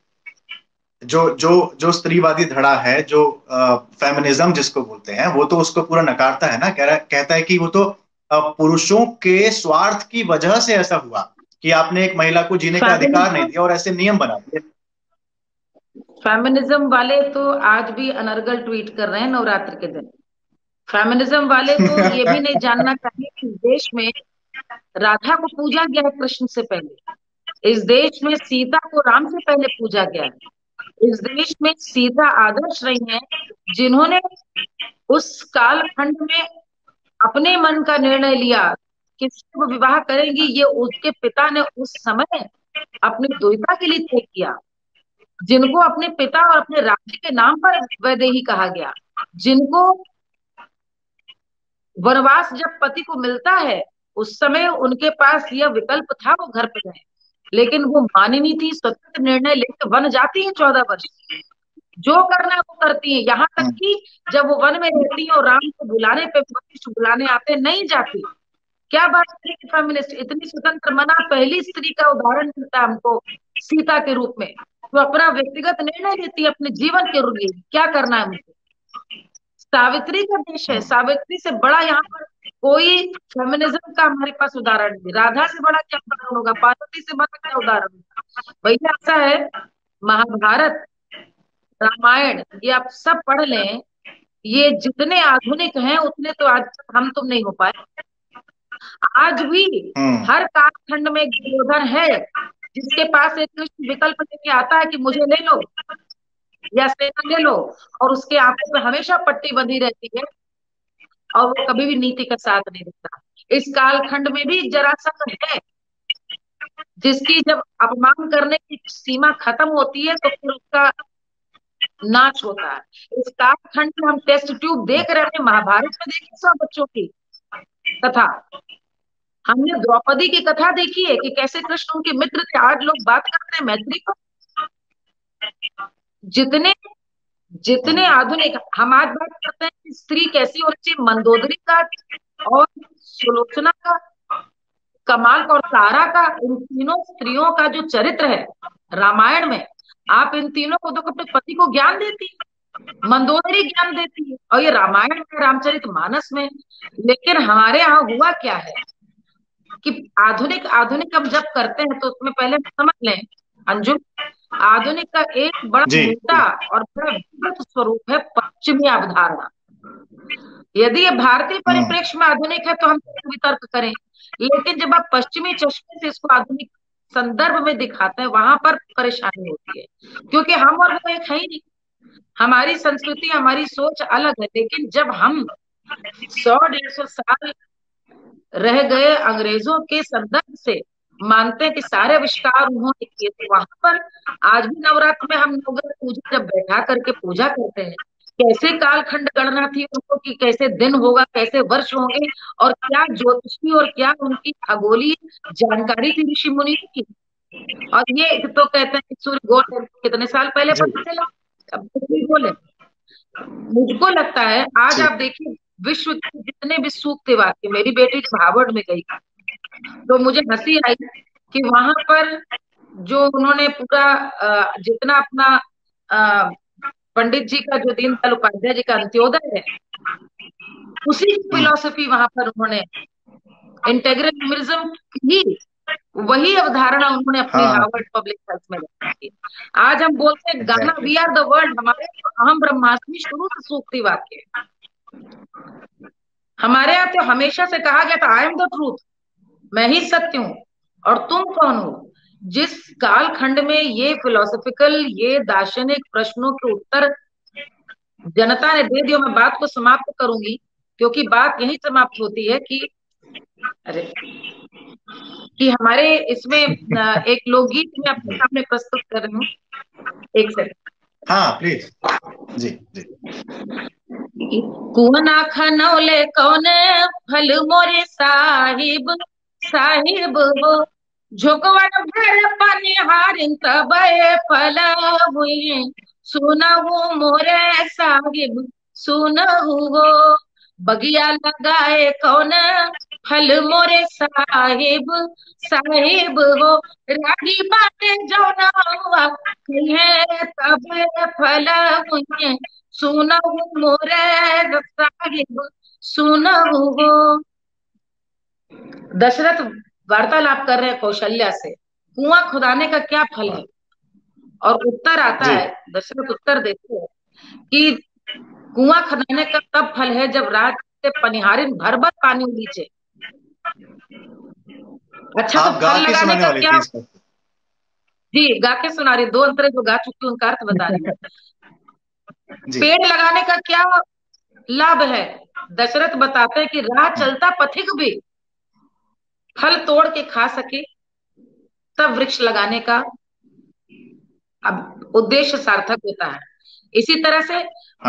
जो स्त्रीवादी धड़ा है, जो फेमिनिज्म जिसको बोलते हैं, वो तो उसको पूरा नकारता है ना। कहता है कि वो तो पुरुषों के स्वार्थ की वजह से ऐसा हुआ कि आपने एक महिला को जीने का अधिकार नहीं दिया और ऐसे नियम बना दिए। फेमिनिज्म वाले तो आज भी अनर्गल ट्वीट कर रहे हैं नवरात्र के दिन। फेमिनिज्म वाले को ये भी नहीं जानना चाहिए कि देश में राधा को पूजा गया है कृष्ण से पहले, इस देश में सीता को राम से पहले पूजा गया है, इस देश में सीता आदर्श रही हैं जिन्होंने उस कालखंड में अपने मन का निर्णय लिया किससे वो विवाह करेंगी। ये उसके पिता ने उस समय अपनी द्वैता के लिए तय किया, जिनको अपने पिता और अपने राज्य के नाम पर वैदेही कहा गया, जिनको वनवास जब पति को मिलता है उस समय उनके पास यह विकल्प था, वो घर पे गए, लेकिन वो मानिनी थी, स्वतंत्र निर्णय लेकर वन जाती है 14 वर्ष, जो करना वो करती है। यहाँ तक कि जब वो वन में रहती है और राम को बुलाने पे वशिष्ठ बुलाने आते नहीं जाती। क्या बात करेगी फेमिनिस्ट, इतनी स्वतंत्र मना पहली स्त्री का उदाहरण मिलता है हमको सीता के रूप में, तो अपना व्यक्तिगत निर्णय लेती है अपने जीवन के लिए क्या करना है मुझे। सावित्री का देश है, सावित्री से बड़ा यहाँ पर कोई फेमिनिज्म का हमारे पास उदाहरण नहीं। राधा से बड़ा क्या उदाहरण होगा, पार्वती से बड़ा क्या उदाहरण होगा। भैया ऐसा है, महाभारत रामायण ये आप सब पढ़ लें, ये जितने आधुनिक हैं उतने तो आज तक हम तुम नहीं हो पाए। आज भी हर कालखंड में दुर्योधन है जिसके पास एक विकल्प लेके आता है कि मुझे ले लो या सेना ले लो, और उसके आंखों पे हमेशा पट्टी बंधी रहती है और वो कभी भी नीति का साथ नहीं देता। इस कालखंड में भी जरासंध है जिसकी जब अपमान करने की सीमा खत्म होती है तो फिर उसका नाच होता है। इस कालखंड में हम टेस्ट ट्यूब देख रहे हैं, महाभारत में देखिए 100 बच्चों की कथा, हमने द्रौपदी की कथा देखी है कि कैसे कृष्ण उनके मित्र थे। आज लोग बात करते हैं मैत्री को, जितने आधुनिक हम आज बात करते हैं कि स्त्री कैसी होनी चाहिए, मंदोदरी का और सुलोचना का, कमाल का और तारा का, इन तीनों स्त्रियों का जो चरित्र है रामायण में, आप इन तीनों को तो अपने पति को ज्ञान देती है। मंदोदरी ज्ञान देती है, और ये रामायण में, रामचरितमानस में। लेकिन हमारे यहाँ हुआ क्या है कि आधुनिक आधुनिक हम जब करते हैं तो उसमें पहले समझ लें अंजुम, आधुनिक का एक बड़ा जी मोटा और बड़ा विकृत स्वरूप है पश्चिमी अवधारणा। यदि ये भारतीय परिप्रेक्ष्य में आधुनिक है तो हम भी तर्क करें, लेकिन जब आप पश्चिमी चश्मे से इसको आधुनिक संदर्भ में दिखाते हैं, वहां पर परेशानी होती है, क्योंकि हम और वो एक है ही नहीं। हमारी संस्कृति, हमारी सोच अलग है। लेकिन जब हम 100-150 साल रह गए अंग्रेजों के संदर्भ से मानते हैं कि सारे आविष्कार उन्होंने किए, तो वहां पर आज भी नवरात्र में हम नवग्रह पूजा जब बैठा करके पूजा करते हैं, कैसे कालखंड गणना थी उनको, कि कैसे दिन होगा, कैसे वर्ष होंगे, और क्या ज्योतिषी और क्या उनकी खगोलीय जानकारी थी ऋषि मुनि की। और ये तो कहते हैं कि सूर्य गोल है, कितने साल पहले पता चला, अब कुछ बोले। मुझको लगता है आज आप देखिए विश्व के जितने भी सूक्ति वाक्य, मेरी बेटी जब हार्वर्ड में गई तो मुझे हंसी आई कि वहां पर जो उन्होंने पूरा जितना अपना पंडित जी का, जो दीनदयाल उपाध्याय जी का अंत्योदय है, उसी फिलॉसफी वहां पर उन्होंने इंटेग्रल ह्यूमनिज्म की वही अवधारणा उन्होंने अपनी हार्वर्ड पब्लिक हेल्थ में रखी। आज हम बोलते हैं गाना वी आर द वर्ल्ड, हमारे अहम ब्रह्मास्मि शुरू से सूक्ति वाक्य। हमारे यहाँ तो हमेशा से कहा गया था आई एम द ट्रूथ, मैं ही सत्य हूं, और तुम कौन हो। जिस कालखंड में ये फिलोसफिकल, ये दार्शनिक प्रश्नों के उत्तर जनता ने दे दिया, मैं बात को समाप्त करूंगी, क्योंकि बात यही समाप्त होती है कि हमारे इसमें एक लोकगीत मैं आपके सामने प्रस्तुत कर रही हूँ, एक सेकंड। हाँ प्लीज। जी जी। कुआना खनौले कौन फल मोरे साहिब, साहिब हो झोकवन भर पनिहारिन तब फल हुई, सुनहु मोरे साहिब सुनहु हो, बगिया लगाए कौन फल मोरे साहिब, साहिब हो रागी बाटे जौना हुआ है तब फल हुई, सुनहु मोरे साहिब सुनहु हो। दशरथ वार्तालाप कर रहे हैं कौशल्या से, कुआं खुदाने का क्या फल है, और उत्तर आता है, दशरथ उत्तर देते हैं कि कुआं खदाने का तब फल है जब रात से पनिहारिन भर भर पानी नीचे। अच्छा, तो फल लगाने का क्या? जी गा के सुना रही, 2 अंतरे जो गा चुकी उनका अर्थ बता रही है। पेड़ लगाने का क्या लाभ है? दशरथ बताते हैं कि राह चलता पथिक भी फल तोड़ के खा सके, तब वृक्ष लगाने का अब उद्देश्य सार्थक होता है। इसी तरह से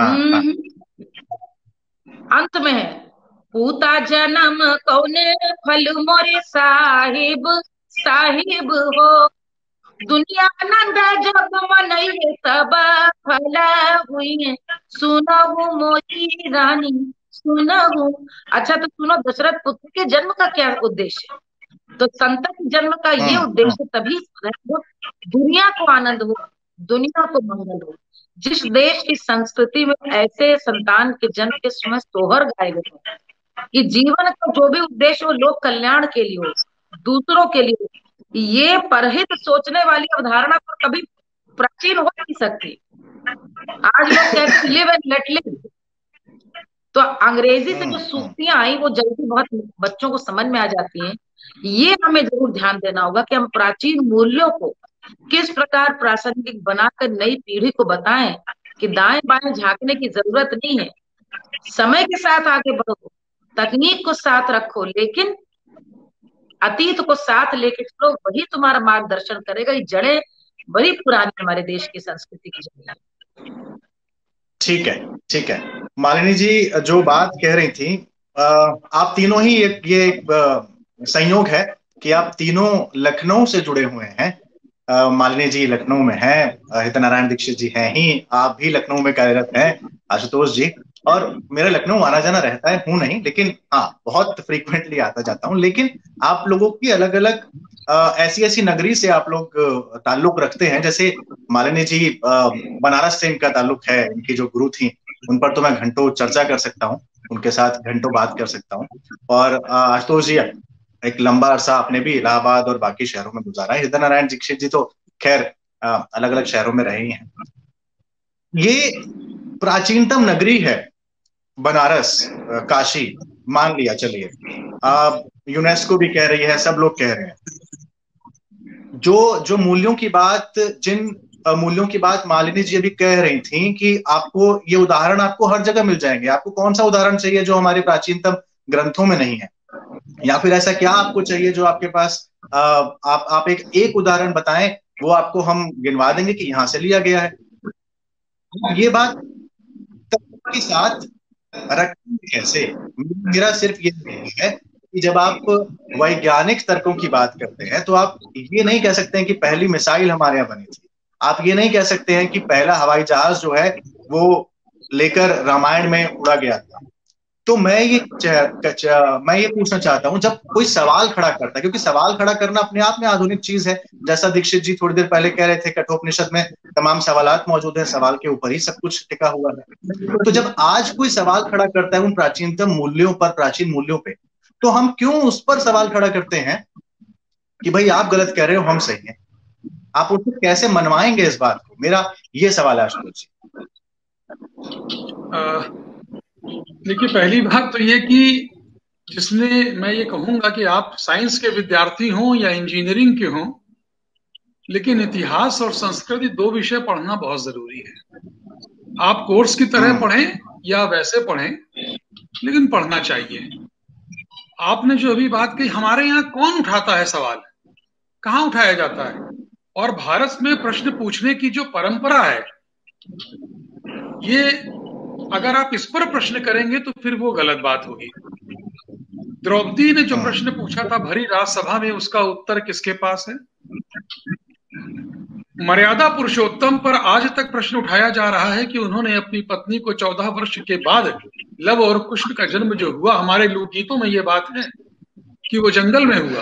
अंत में है, पूता जन्म कौने फल मोरे साहिब, साहिब हो दुनिया नंद जब मनई तब फल हुई, सुनहु मोरी रानी सुनहु। अच्छा, तो सुनो, दशरथ पुत्र के जन्म का क्या उद्देश्य? तो संतति जन्म का ये उद्देश्य तभी हो दुनिया को आनंद हो, दुनिया को मंगल हो। जिस देश की संस्कृति में ऐसे संतान के जन्म के समय सोहर गाए गए कि जीवन का जो भी उद्देश्य हो लोक कल्याण के लिए हो, दूसरों के लिए, ये परहित सोचने वाली अवधारणा तो कभी प्राचीन हो नहीं सकती। आज लोग कहते हैं लिव एंड लेट लिव, तो अंग्रेजी से जो सूक्तियां आई वो जल्दी बहुत बच्चों को समझ में आ जाती हैं। ये हमें जरूर ध्यान देना होगा कि हम प्राचीन मूल्यों को किस प्रकार प्रासंगिक बनाकर नई पीढ़ी को बताएं कि दाएं बाएं झांकने की जरूरत नहीं है, समय के साथ आगे बढ़ो, तकनीक को साथ रखो, लेकिन अतीत को साथ लेके चलो, वही तुम्हारा मार्गदर्शन करेगा। ये जड़ें बड़ी पुरानी हमारे देश की संस्कृति की जड़ें। ठीक है, ठीक है। मालिनी जी जो बात कह रही थी, आप तीनों ही ये संयोग है कि आप तीनों लखनऊ से जुड़े हुए हैं। मालिनी जी लखनऊ में हैं, हितनारायण दीक्षित जी हैं ही, आप भी लखनऊ में कार्यरत हैं, आशुतोष जी। और मेरा लखनऊ आना जाना रहता है, हूं नहीं, लेकिन हाँ बहुत फ्रीक्वेंटली आता जाता हूँ। लेकिन आप लोगों की अलग अलग ऐसी ऐसी नगरी से आप लोग ताल्लुक रखते हैं। जैसे मालिनी जी, बनारस से इनका ताल्लुक है, इनकी जो गुरु थी उन पर तो मैं घंटों चर्चा कर सकता हूँ, उनके साथ घंटों बात कर सकता हूँ। और आशुतोष जी, एक लंबा अरसा आपने भी इलाहाबाद और बाकी शहरों में गुजारा है। हृदय नारायण दीक्षित जी तो खैर अलग अलग शहरों में रहे ही हैं। ये प्राचीनतम नगरी है बनारस, काशी, मान लिया चलिए, यूनेस्को भी कह रही है, सब लोग कह रहे हैं। जो जो मूल्यों की बात, जिन मूल्यों की बात मालिनी जी अभी कह रही थी कि आपको ये उदाहरण आपको हर जगह मिल जाएंगे। आपको कौन सा उदाहरण चाहिए जो हमारे प्राचीनतम ग्रंथों में नहीं है, या फिर ऐसा क्या आपको चाहिए जो आपके पास आप एक उदाहरण बताएं, वो आपको हम गिनवा देंगे कि यहां से लिया गया है। ये बात के साथ रखेंगे कैसे? मेरा सिर्फ ये है कि जब आप वैज्ञानिक तर्कों की बात करते हैं तो आप ये नहीं कह सकते हैं कि पहली मिसाइल हमारे यहाँ बनी थी। आप ये नहीं कह सकते हैं कि पहला हवाई जहाज जो है वो लेकर रामायण में उड़ा गया था। तो मैं ये पूछना चाहता हूं, जब कोई सवाल खड़ा करता है, क्योंकि सवाल खड़ा करना अपने आप में आधुनिक चीज है, जैसा दीक्षित जी थोड़ी देर पहले कह रहे थे, कठोपनिषद में तमाम सवालात मौजूद हैं, सवाल के ऊपर ही सब कुछ टिका हुआ है। तो जब आज कोई सवाल खड़ा करता है उन प्राचीनतम मूल्यों पर, प्राचीन मूल्यों पे, तो हम क्यों उस पर सवाल खड़ा करते हैं कि भाई आप गलत कह रहे हो, हम सही हैं? आप उसको कैसे मनवाएंगे इस बात को? मेरा ये सवाल है आशुतोष जी। देखिए, पहली बात तो ये कि जिसने, मैं ये कहूंगा कि आप साइंस के विद्यार्थी हों या इंजीनियरिंग के हों, लेकिन इतिहास और संस्कृति दो विषय पढ़ना बहुत जरूरी है। आप कोर्स की तरह पढ़ें या वैसे पढ़ें, लेकिन पढ़ना चाहिए। आपने जो अभी बात कही, हमारे यहाँ कौन उठाता है सवाल, कहाँ उठाया जाता है? और भारत में प्रश्न पूछने की जो परंपरा है, ये अगर आप इस पर प्रश्न करेंगे तो फिर वो गलत बात होगी। द्रौपदी ने जो प्रश्न पूछा था भरी राजसभा में, उसका उत्तर किसके पास है? मर्यादा पुरुषोत्तम पर आज तक प्रश्न उठाया जा रहा है कि उन्होंने अपनी पत्नी को 14 वर्ष के बाद लव और कुश का जन्म जो हुआ, हमारे लोकगीतों में ये बात है कि वो जंगल में हुआ।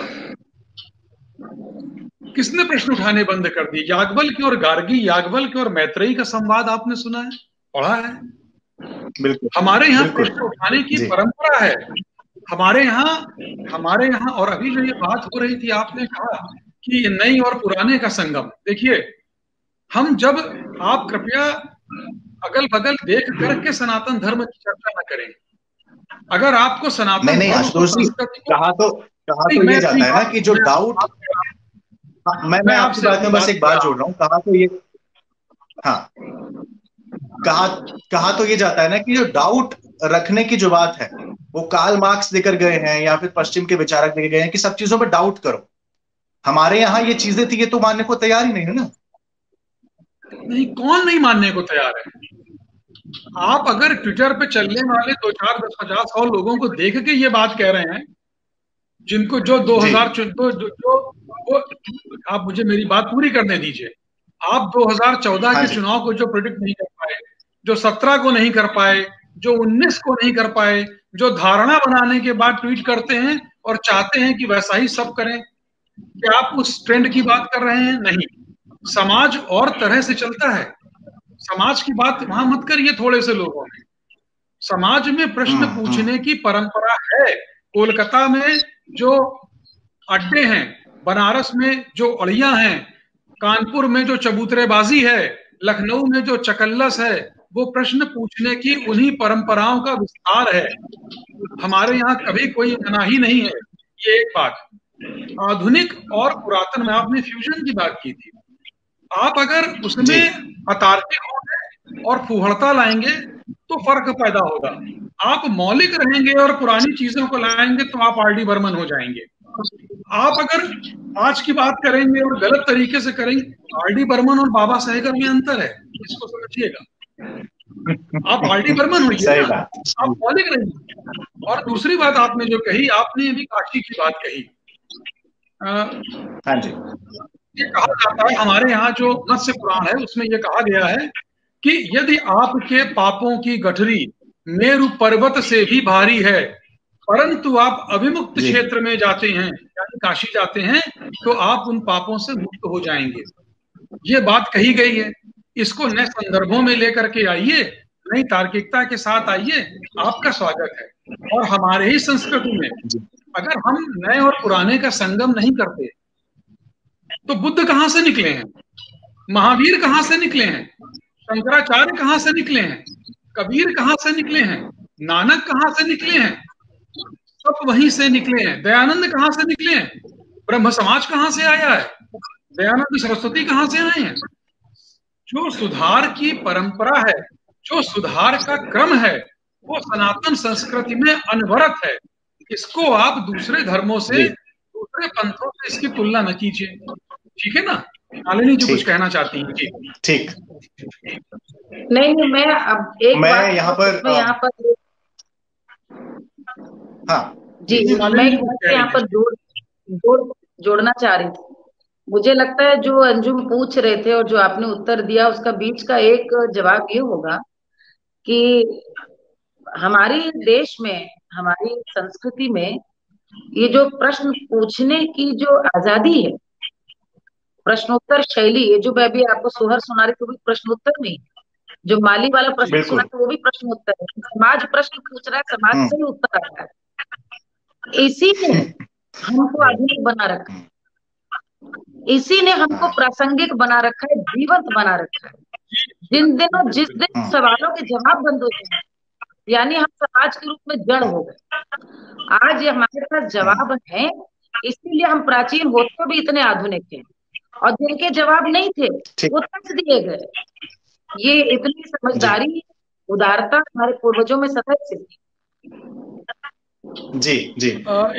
किसने प्रश्न उठाने बंद कर दिए? याज्ञवल्क्य और गार्गी, याज्ञवल्क्य और मैत्रेयी का संवाद आपने सुना है, पढ़ा है? बिल्कुल। हमारे यहाँ प्रश्न उठाने की परंपरा है, हमारे यहाँ। और अभी जो ये बात हो रही थी, आपने कहा कि नई और पुराने का संगम। देखिए, हम जब, आप कृपया अगल बगल देख करके सनातन धर्म की चर्चा न करें। अगर आपको सनातन नहीं आशुतोष जी, कहा तो ये जाता है ना कि जो डाउट, मैं आपकी बात में बस एक बात जोड़ रहा हूँ, कहा तो ये, हाँ, कहा तो ये जाता है ना कि जो डाउट रखने की जो बात है वो कार्ल मार्क्स देकर गए हैं या फिर पश्चिम के विचारक देकर गए हैं कि सब चीजों पर डाउट करो। हमारे यहाँ ये चीजें थी, ये तो मानने को तैयार ही नहीं है ना। नहीं, कौन नहीं मानने को तैयार है? आप अगर ट्विटर पे चलने वाले 2, 4, 10, 50, 100 लोगों को देख के ये बात कह रहे हैं, जिनको जो 2014, आप मुझे मेरी बात पूरी करने दीजिए। आप 2014 के चुनाव को जो प्रेडिक्ट नहीं कर पाए, जो 17 को नहीं कर पाए, जो 19 को नहीं कर पाए, जो धारणा बनाने के बाद ट्वीट करते हैं और चाहते हैं कि वैसा ही सब करें, क्या आप उस ट्रेंड की बात कर रहे हैं? नहीं। समाज और तरह से चलता है। समाज की बात वहां मत करिए थोड़े से लोगों में। समाज में प्रश्न पूछने की परंपरा है। कोलकाता में जो अड्डे हैं, बनारस में जो अड़ियां हैं, कानपुर में जो चबूतरेबाजी है, लखनऊ में जो चकल्लस है, वो प्रश्न पूछने की उन्हीं परंपराओं का विस्तार है। हमारे यहाँ कभी कोई मनाही नहीं है। ये एक बात। आधुनिक और पुरातन में आपने फ्यूजन की बात की थी। आप अगर उसमें अतार्किक होंगे और फूहड़ता लाएंगे तो फर्क पैदा होगा। आप मौलिक रहेंगे और पुरानी चीजों को लाएंगे तो आप आर डी बर्मन हो जाएंगे। आप अगर आज की बात करेंगे और गलत तरीके से करेंगे, आर डी बर्मन और बाबा साहेब में अंतर है, इसको समझिएगा। आप आर डी बर्मन होइए, आप मौलिक रहिए। और दूसरी बात आपने जो कही, आपने अभी काशी की बात कही। हाँ जी। ये कहा जाता है, हमारे यहाँ जो मत्स्य पुराण है उसमें ये कहा गया है कि यदि आपके पापों की गठरी मेरु पर्वत से भी भारी है, परंतु आप अभिमुक्त जी। क्षेत्र में जाते हैं, यानी काशी जाते हैं, तो आप उन पापों से मुक्त हो जाएंगे। ये बात कही गई है। इसको नए संदर्भों में लेकर के आइए, नई तार्किकता के साथ आइए, आपका स्वागत है। और हमारे ही संस्कृति में अगर हम नए और पुराने का संगम नहीं करते, तो बुद्ध कहां से निकले हैं, महावीर कहां से निकले हैं, शंकराचार्य कहां से निकले हैं, कबीर कहां से निकले हैं, नानक कहां से निकले हैं, सब वहीं से निकले हैं। दयानंद कहां से निकले हैं, ब्रह्म समाज कहां से आया है, दयानंद सरस्वती कहां से आए हैं। जो सुधार की परंपरा है, जो सुधार का क्रम है, वो सनातन संस्कृति में अनवरत है। इसको आप दूसरे धर्मों से, दूसरे पंथों से इसकी तुलना न कीजिए, ठीक है ना। मालिनी जी कुछ कहना चाहती हैं? जी ठीक। नहीं, मैं अब एक मैं बात यहाँ पर हाँ जी, मैं यहाँ पर जोड़ना चाह रही थी। मुझे लगता है जो अंजुम पूछ रहे थे और जो आपने उत्तर दिया, उसका बीच का एक जवाब ये होगा कि हमारी देश में, हमारी संस्कृति में ये जो प्रश्न पूछने की जो आजादी है, प्रश्नोत्तर शैली, ये जो मैं अभी आपको सोहर सुना रही थी, वो भी प्रश्नोत्तर में, जो माली वाला प्रश्न सुना था वो भी प्रश्नोत्तर है। समाज प्रश्न पूछ रहा है, समाज से ही उत्तर आ रहा है। इसी ने हमको आधुनिक बना रखा है, इसी ने हमको प्रासंगिक बना रखा है, जीवंत बना रखा है। जिस दिन सवालों के जवाब बंद हो गए, यानी हम समाज के रूप में जड़ हो गए। आज हमारे पास जवाब है, इसीलिए हम प्राचीन होते भी इतने आधुनिक हैं, और जिनके जवाब नहीं थे वो तक दिए गए। ये इतनी समझदारी, उदारता हमारे पूर्वजों में सदैव से थी। जी जी।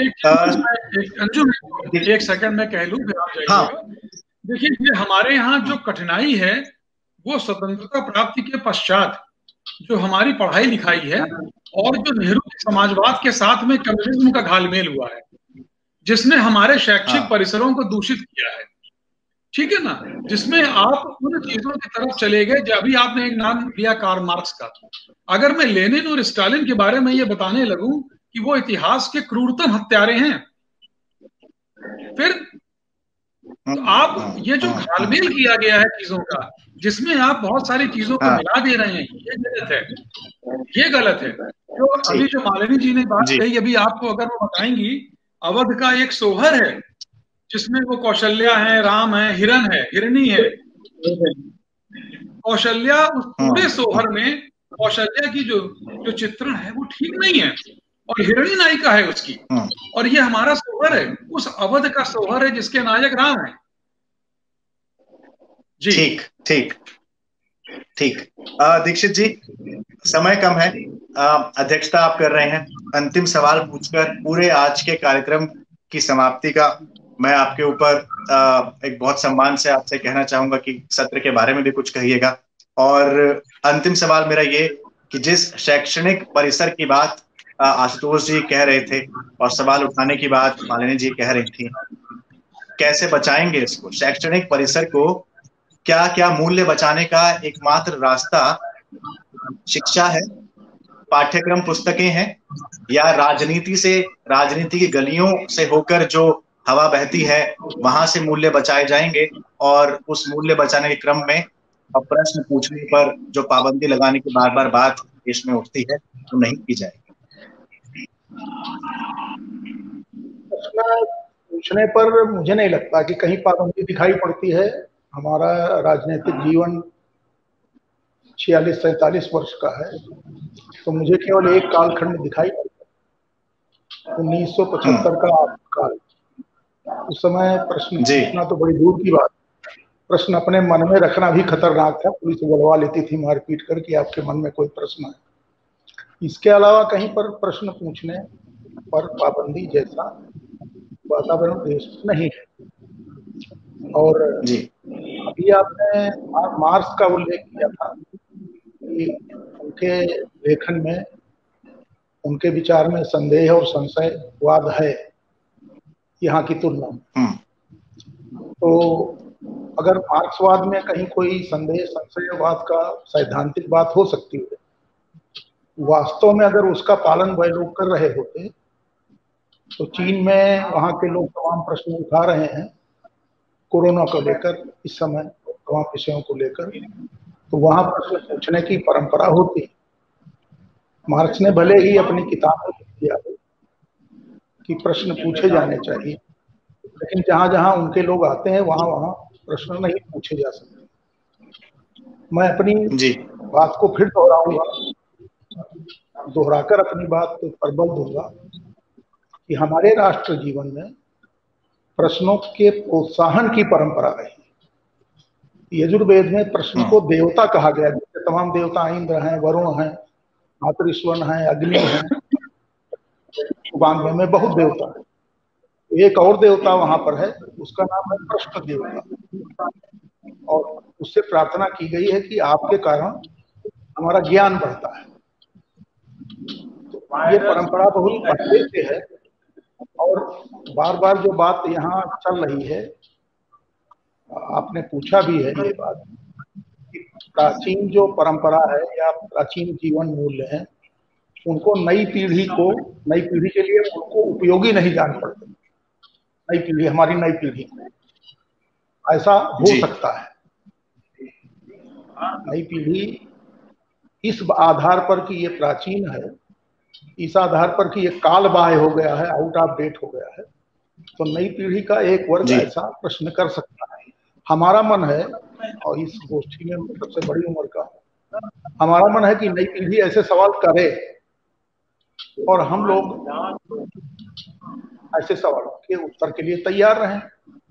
एक सेकंड में कह लूं, फिर आप जाइएगा। देखिए, ये हमारे यहाँ जो कठिनाई है, वो स्वतंत्रता प्राप्ति के पश्चात जो हमारी पढ़ाई लिखाई है, और जो नेहरू के समाजवाद के साथ में कम्युनिज्म का घालमेल हुआ है, जिसने हमारे शैक्षिक परिसरों को दूषित किया है, ठीक है ना। जिसमें आप उन चीजों की तरफ चले गए। जब अभी आपने एक नाम लिया कार्ल मार्क्स का, अगर मैं लेनिन और स्टालिन के बारे में ये बताने लगूं कि वो इतिहास के क्रूरतम हत्यारे हैं, फिर तो आप ये जो घालमेल किया गया है चीजों का, जिसमें आप बहुत सारी चीजों को मिला दे रहे हैं, ये गलत है, ये गलत है। तो अभी जो मालिनी जी ने बात कही, अभी आपको अगर वो बताएंगी, अवध का एक सोहर है जिसमें वो कौशल्या है, राम है, हिरण है, हिरणी है। कौशल्या, उस पूरे सोहर में कौशल्या की जो चित्रण है वो ठीक नहीं है, और हिरणी नायिका है उसकी। और ये हमारा सोहर है, उस अवध का सोहर है जिसके नायक राम है। जी ठीक ठीक ठीक। दीक्षित जी, समय कम है, अध्यक्षता आप कर रहे हैं। अंतिम सवाल पूछकर पूरे आज के कार्यक्रम की समाप्ति का मैं आपके ऊपर एक बहुत सम्मान से आपसे कहना चाहूंगा कि सत्र के बारे में भी कुछ कहिएगा। और अंतिम सवाल मेरा ये कि जिस शैक्षणिक परिसर की बात आशुतोष जी कह रहे थे और सवाल उठाने की बात मालिनी जी कह रही थी, कैसे बचाएंगे इसको, शैक्षणिक परिसर को? क्या क्या मूल्य बचाने का एकमात्र रास्ता शिक्षा है, पाठ्यक्रम पुस्तकें हैं, या राजनीति की गलियों से होकर जो हवा बहती है वहां से मूल्य बचाए जाएंगे? और उस मूल्य बचाने के क्रम में अब प्रश्न पूछने पर जो पाबंदी लगाने की बार बार बात देश में उठती है, वो नहीं की जाएगी। प्रश्न पूछने पर मुझे नहीं लगता कि कहीं पाबंदी दिखाई पड़ती है। हमारा राजनीतिक जीवन 46-47 वर्ष का है, तो मुझे केवल एक कालखंड दिखाई पड़ता है, 1975 का काल। उस समय प्रश्न पूछना तो बड़ी दूर की बात, प्रश्न अपने मन में रखना भी खतरनाक था। पुलिस बुलवा लेती थी मारपीट करके, आपके मन में कोई प्रश्न है। इसके अलावा कहीं पर प्रश्न पूछने पर पाबंदी जैसा वातावरण देश में नहीं है। और अभी आपने मार्क्स का उल्लेख किया था कि उनके लेखन में, उनके विचार में संदेह और संशयवाद है यहाँ की तुलना में। तो अगर मार्क्सवाद में कहीं कोई संदेह संशयवाद का सैद्धांतिक बात हो सकती है, वास्तव में अगर उसका पालन वह लोग कर रहे होते तो चीन में वहां के लोग तमाम प्रश्न उठा रहे हैं कोरोना को लेकर, इस समय तमाम विषयों को लेकर, तो वहां प्रश्न पूछने की परंपरा होती। मार्क्स ने भले ही अपनी किताब में लिख दिया कि प्रश्न पूछे जाने चाहिए, लेकिन जहां जहां उनके लोग आते हैं वहां वहां प्रश्न नहीं पूछे जा सकते। मैं अपनी बात को फिर दोहराकर अपनी बात पर बल दूंगा कि हमारे राष्ट्र जीवन में प्रश्नों के प्रोत्साहन की परंपरा रही। यजुर्वेद में प्रश्न को देवता कहा गया, जैसे तमाम देवता इंद्र हैं, वरुण हैं, मातृश्वन हैं, अग्नि हैं, वांग्मय में बहुत देवता है। एक और देवता वहां पर है, उसका नाम है प्रश्न देवता, और उससे प्रार्थना की गई है कि आपके कारण हमारा ज्ञान बढ़ता है। तो ये परंपरा बहुत पहले से है, और बार बार जो बात यहाँ चल रही है, आपने पूछा भी है ये बात कि प्राचीन जो परंपरा है या प्राचीन जीवन मूल्य हैं, उनको नई पीढ़ी के लिए उनको उपयोगी नहीं जान पड़ते। नई पीढ़ी, हमारी नई पीढ़ी, ऐसा हो सकता है। नई पीढ़ी इस आधार पर कि ये प्राचीन है, इस आधार पर कि ये काल बाह्य हो गया है, आउट ऑफ डेट हो गया है, तो नई पीढ़ी का एक वर्ग ऐसा प्रश्न कर सकता है। हमारा मन है, और इस गोष्ठी में सबसे बड़ी उम्र का हमारा मन है कि नई पीढ़ी ऐसे सवाल करे, और हम लोग ऐसे सवालों के उत्तर के लिए तैयार रहें।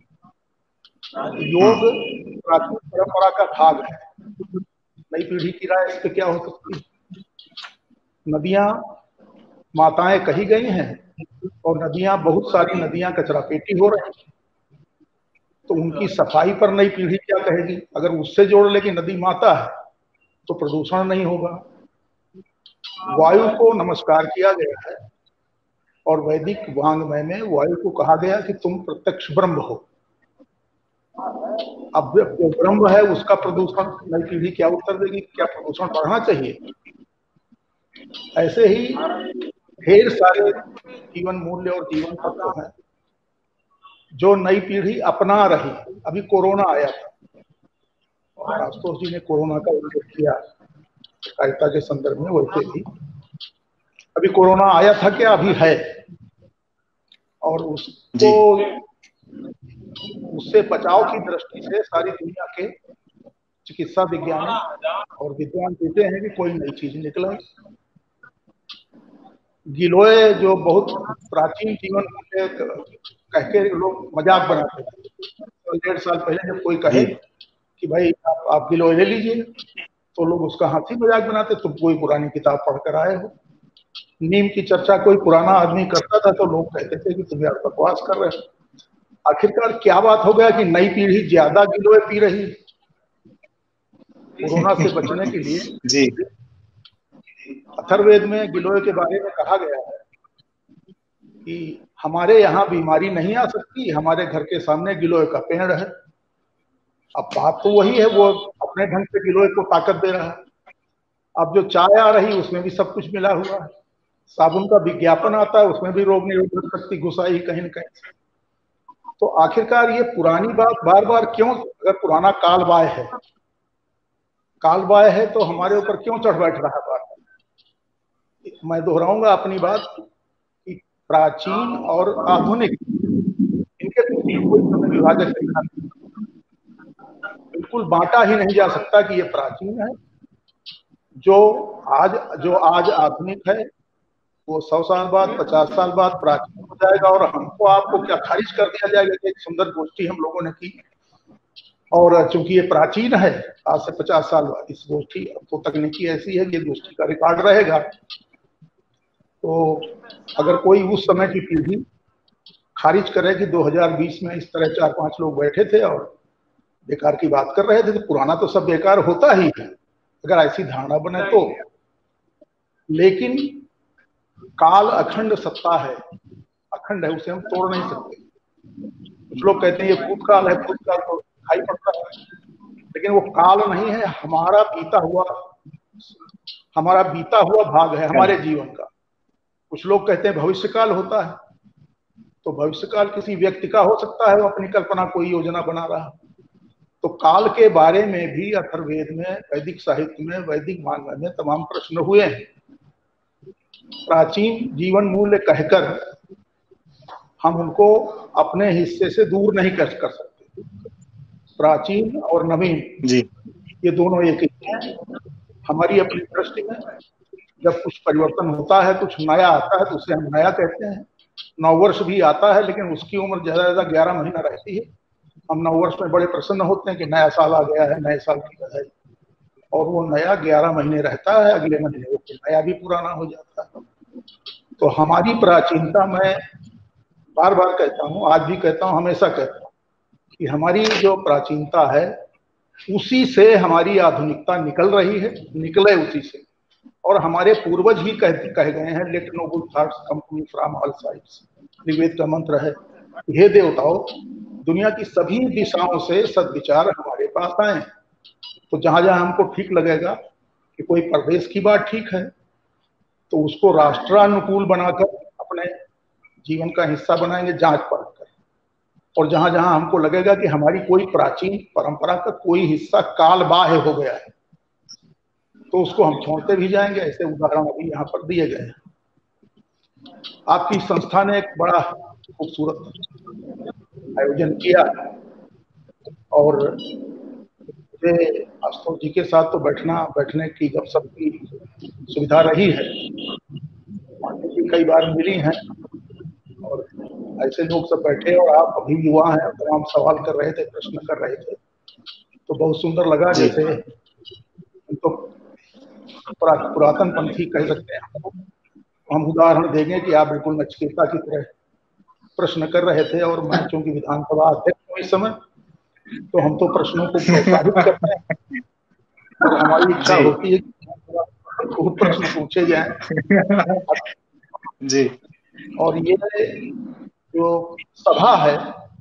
योग प्राचीन परंपरा का भाग है। नई पीढ़ी की राय इस पे क्या हो सकती है? नदियां माताएं कही गई हैं, और नदियां, बहुत सारी नदियां कचरा पेटी हो रही हैं, तो उनकी सफाई पर नई पीढ़ी क्या कहेगी? अगर उससे जोड़ ले कि नदी माता है तो प्रदूषण नहीं होगा। वायु को नमस्कार किया गया है, और वैदिक वांग्मय में वायु को कहा गया कि तुम प्रत्यक्ष ब्रह्म हो। अब जो ब्रह्म है उसका प्रदूषण नई पीढ़ी क्या उत्तर देगी? क्या प्रदूषण बढ़ना चाहिए? ऐसे ही ढेर सारे जीवन मूल्य और जीवन तत्व हैं जो नई पीढ़ी अपना रही। अभी कोरोना आया था, और आशुतोष जी ने कोरोना का उल्लेख किया कायरता के संदर्भ में, वैसे भी अभी कोरोना आया था क्या? अभी है, और उससे बचाव की दृष्टि से सारी दुनिया के चिकित्सा विज्ञानी और विद्वान कहते हैं कि कोई नई चीज निकला। गिलोय जो बहुत प्राचीन जीवन कह के लोग मजाक बनाते थे, तो 1.5 साल पहले जब कोई कहे कि भाई आप गिलोय ले लीजिए, तो लोग उसका हंसी मजाक बनाते, तुम कोई पुरानी किताब पढ़कर आए हो। नीम की चर्चा कोई पुराना आदमी करता था तो लोग कहते थे कि तुम यार बकवास कर रहे हो। आखिरकार क्या बात हो गया कि नई पीढ़ी ज्यादा गिलोय पी रही है? कोरोना से बचने के लिए अथर्ववेद में गिलोय के बारे में कहा गया है कि हमारे यहाँ बीमारी नहीं आ सकती, हमारे घर के सामने गिलोय का पेड़ है। अब बात तो वही है, वो अपने ढंग से गिलोय को ताकत दे रहा है। अब जो चाय आ रही उसमें भी सब कुछ मिला हुआ है, साबुन का विज्ञापन आता है उसमें भी रोग निरोधक शक्ति घुसाई कहीं न कहीं। तो आखिरकार ये पुरानी बात बार बार क्यों? अगर पुराना काल बाह्य है तो हमारे ऊपर क्यों चढ़ बैठ रहा है बात? मैं दोहराऊंगा अपनी बात कि प्राचीन और आधुनिक, इनके कोई विभाजन नहीं, बिल्कुल बांटा ही नहीं जा सकता कि ये प्राचीन है। जो आज आधुनिक है वो 100 साल बाद, 50 साल बाद प्राचीन हो जाएगा, और हमको आपको क्या खारिज कर दिया जाएगा कि एक सुंदर गोष्ठी हम लोगों ने की, और चूंकि ये प्राचीन है आज से 50 साल बाद इस गोष्ठी, अब तो तकनीकी ऐसी है कि ये गोष्ठी का रिकॉर्ड रहेगा। तो अगर कोई उस समय की पीढ़ी खारिज करे कि 2020 में इस तरह 4-5 लोग बैठे थे और बेकार की बात कर रहे थे, तो पुराना तो सब बेकार होता ही है अगर ऐसी धारणा बने तो। लेकिन काल अखंड सत्ता है, अखंड है, उसे हम तोड़ नहीं सकते। कुछ लोग कहते हैं ये भूतकाल है, भूतकाल तो दिखाई पड़ता है, लेकिन वो काल नहीं है, हमारा बीता हुआ हमारा बीता हुआ भाग है हमारे जीवन का। कुछ लोग कहते हैं भविष्यकाल होता है, तो भविष्यकाल किसी व्यक्ति का हो सकता है, वो अपनी कल्पना कोई योजना बना रहा है। तो काल के बारे में भी अथर्ववेद में, वैदिक साहित्य में, वैदिक मानव में तमाम प्रश्न हुए हैं। प्राचीन जीवन मूल्य कहकर हम उनको अपने हिस्से से दूर नहीं कर सकते। प्राचीन और नवीन जी ये दोनों एक ही हैं। हमारी अपनी दृष्टि में जब कुछ परिवर्तन होता है, कुछ नया आता है, तो उसे हम नया कहते हैं। नववर्ष भी आता है, लेकिन उसकी उम्र ज्यादा 11 महीना रहती है। हम नववर्ष में बड़े प्रसन्न होते हैं कि नया साल आ गया है, नए साल की बधाई, और वो नया 11 महीने रहता है, अगले महीने वो नया भी पुराना हो जाता है। तो हमारी प्राचीनता, मैं बार बार कहता हूँ, आज भी कहता हूँ, हमेशा कहता हूँ कि हमारी जो प्राचीनता है उसी से हमारी आधुनिकता निकल रही है, निकले उसी से। और हमारे पूर्वज ही कह गए हैं, let noble thoughts come to me from all sides. Rigveda का मंत्र है, हे देवताओं, दुनिया की सभी दिशाओं से सद्विचार हमारे पास आए। तो जहां जहां हमको ठीक लगेगा कि कोई प्रदेश की बात ठीक है, तो उसको राष्ट्रानुकूल बनाकर अपने जीवन का हिस्सा बनाएंगे, जांच परख कर। और जहां जहां हमको लगेगा कि हमारी कोई प्राचीन परंपरा का कोई हिस्सा काल बाह्य हो गया है, तो उसको हम छोड़ते भी जाएंगे। ऐसे उदाहरण अभी यहाँ पर दिए गए हैं। आपकी संस्था ने एक बड़ा खूबसूरत आयोजन किया, और मुझे आशुतोष जी के साथ तो बैठने की गपशप की सुविधा रही है, मान्य जी कई बार मिली हैं, और ऐसे लोग सब बैठे और आप अभी युवा हैं, तमाम सवाल कर रहे थे, प्रश्न कर रहे थे, तो बहुत सुंदर लगा। जैसे तो पुरातन पंथी कह सकते हैं, हम उदाहरण देंगे कि आप बिल्कुल नचिकेता की तरह प्रश्न कर रहे थे, और मैं चूंकि विधानसभा अध्यक्ष हूं इस समय, तो हम तो प्रश्नों को प्रोत्साहित करते हैं, और हमारी इच्छा होती है कि बहुत प्रश्न पूछे जाएं। जी। और ये जो सभा है,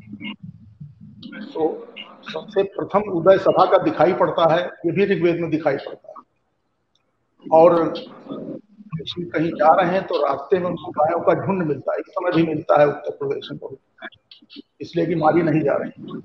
तो सबसे प्रथम उदय सभा का दिखाई पड़ता है, ये भी ऋग्वेद में दिखाई पड़ता है। और ऋषि कहीं जा रहे हैं तो रास्ते में उनको गायों का झुंड मिलता है, इस समय भी मिलता है उत्तर प्रदेश में बहुत, इसलिए कि माली नहीं जा रहे।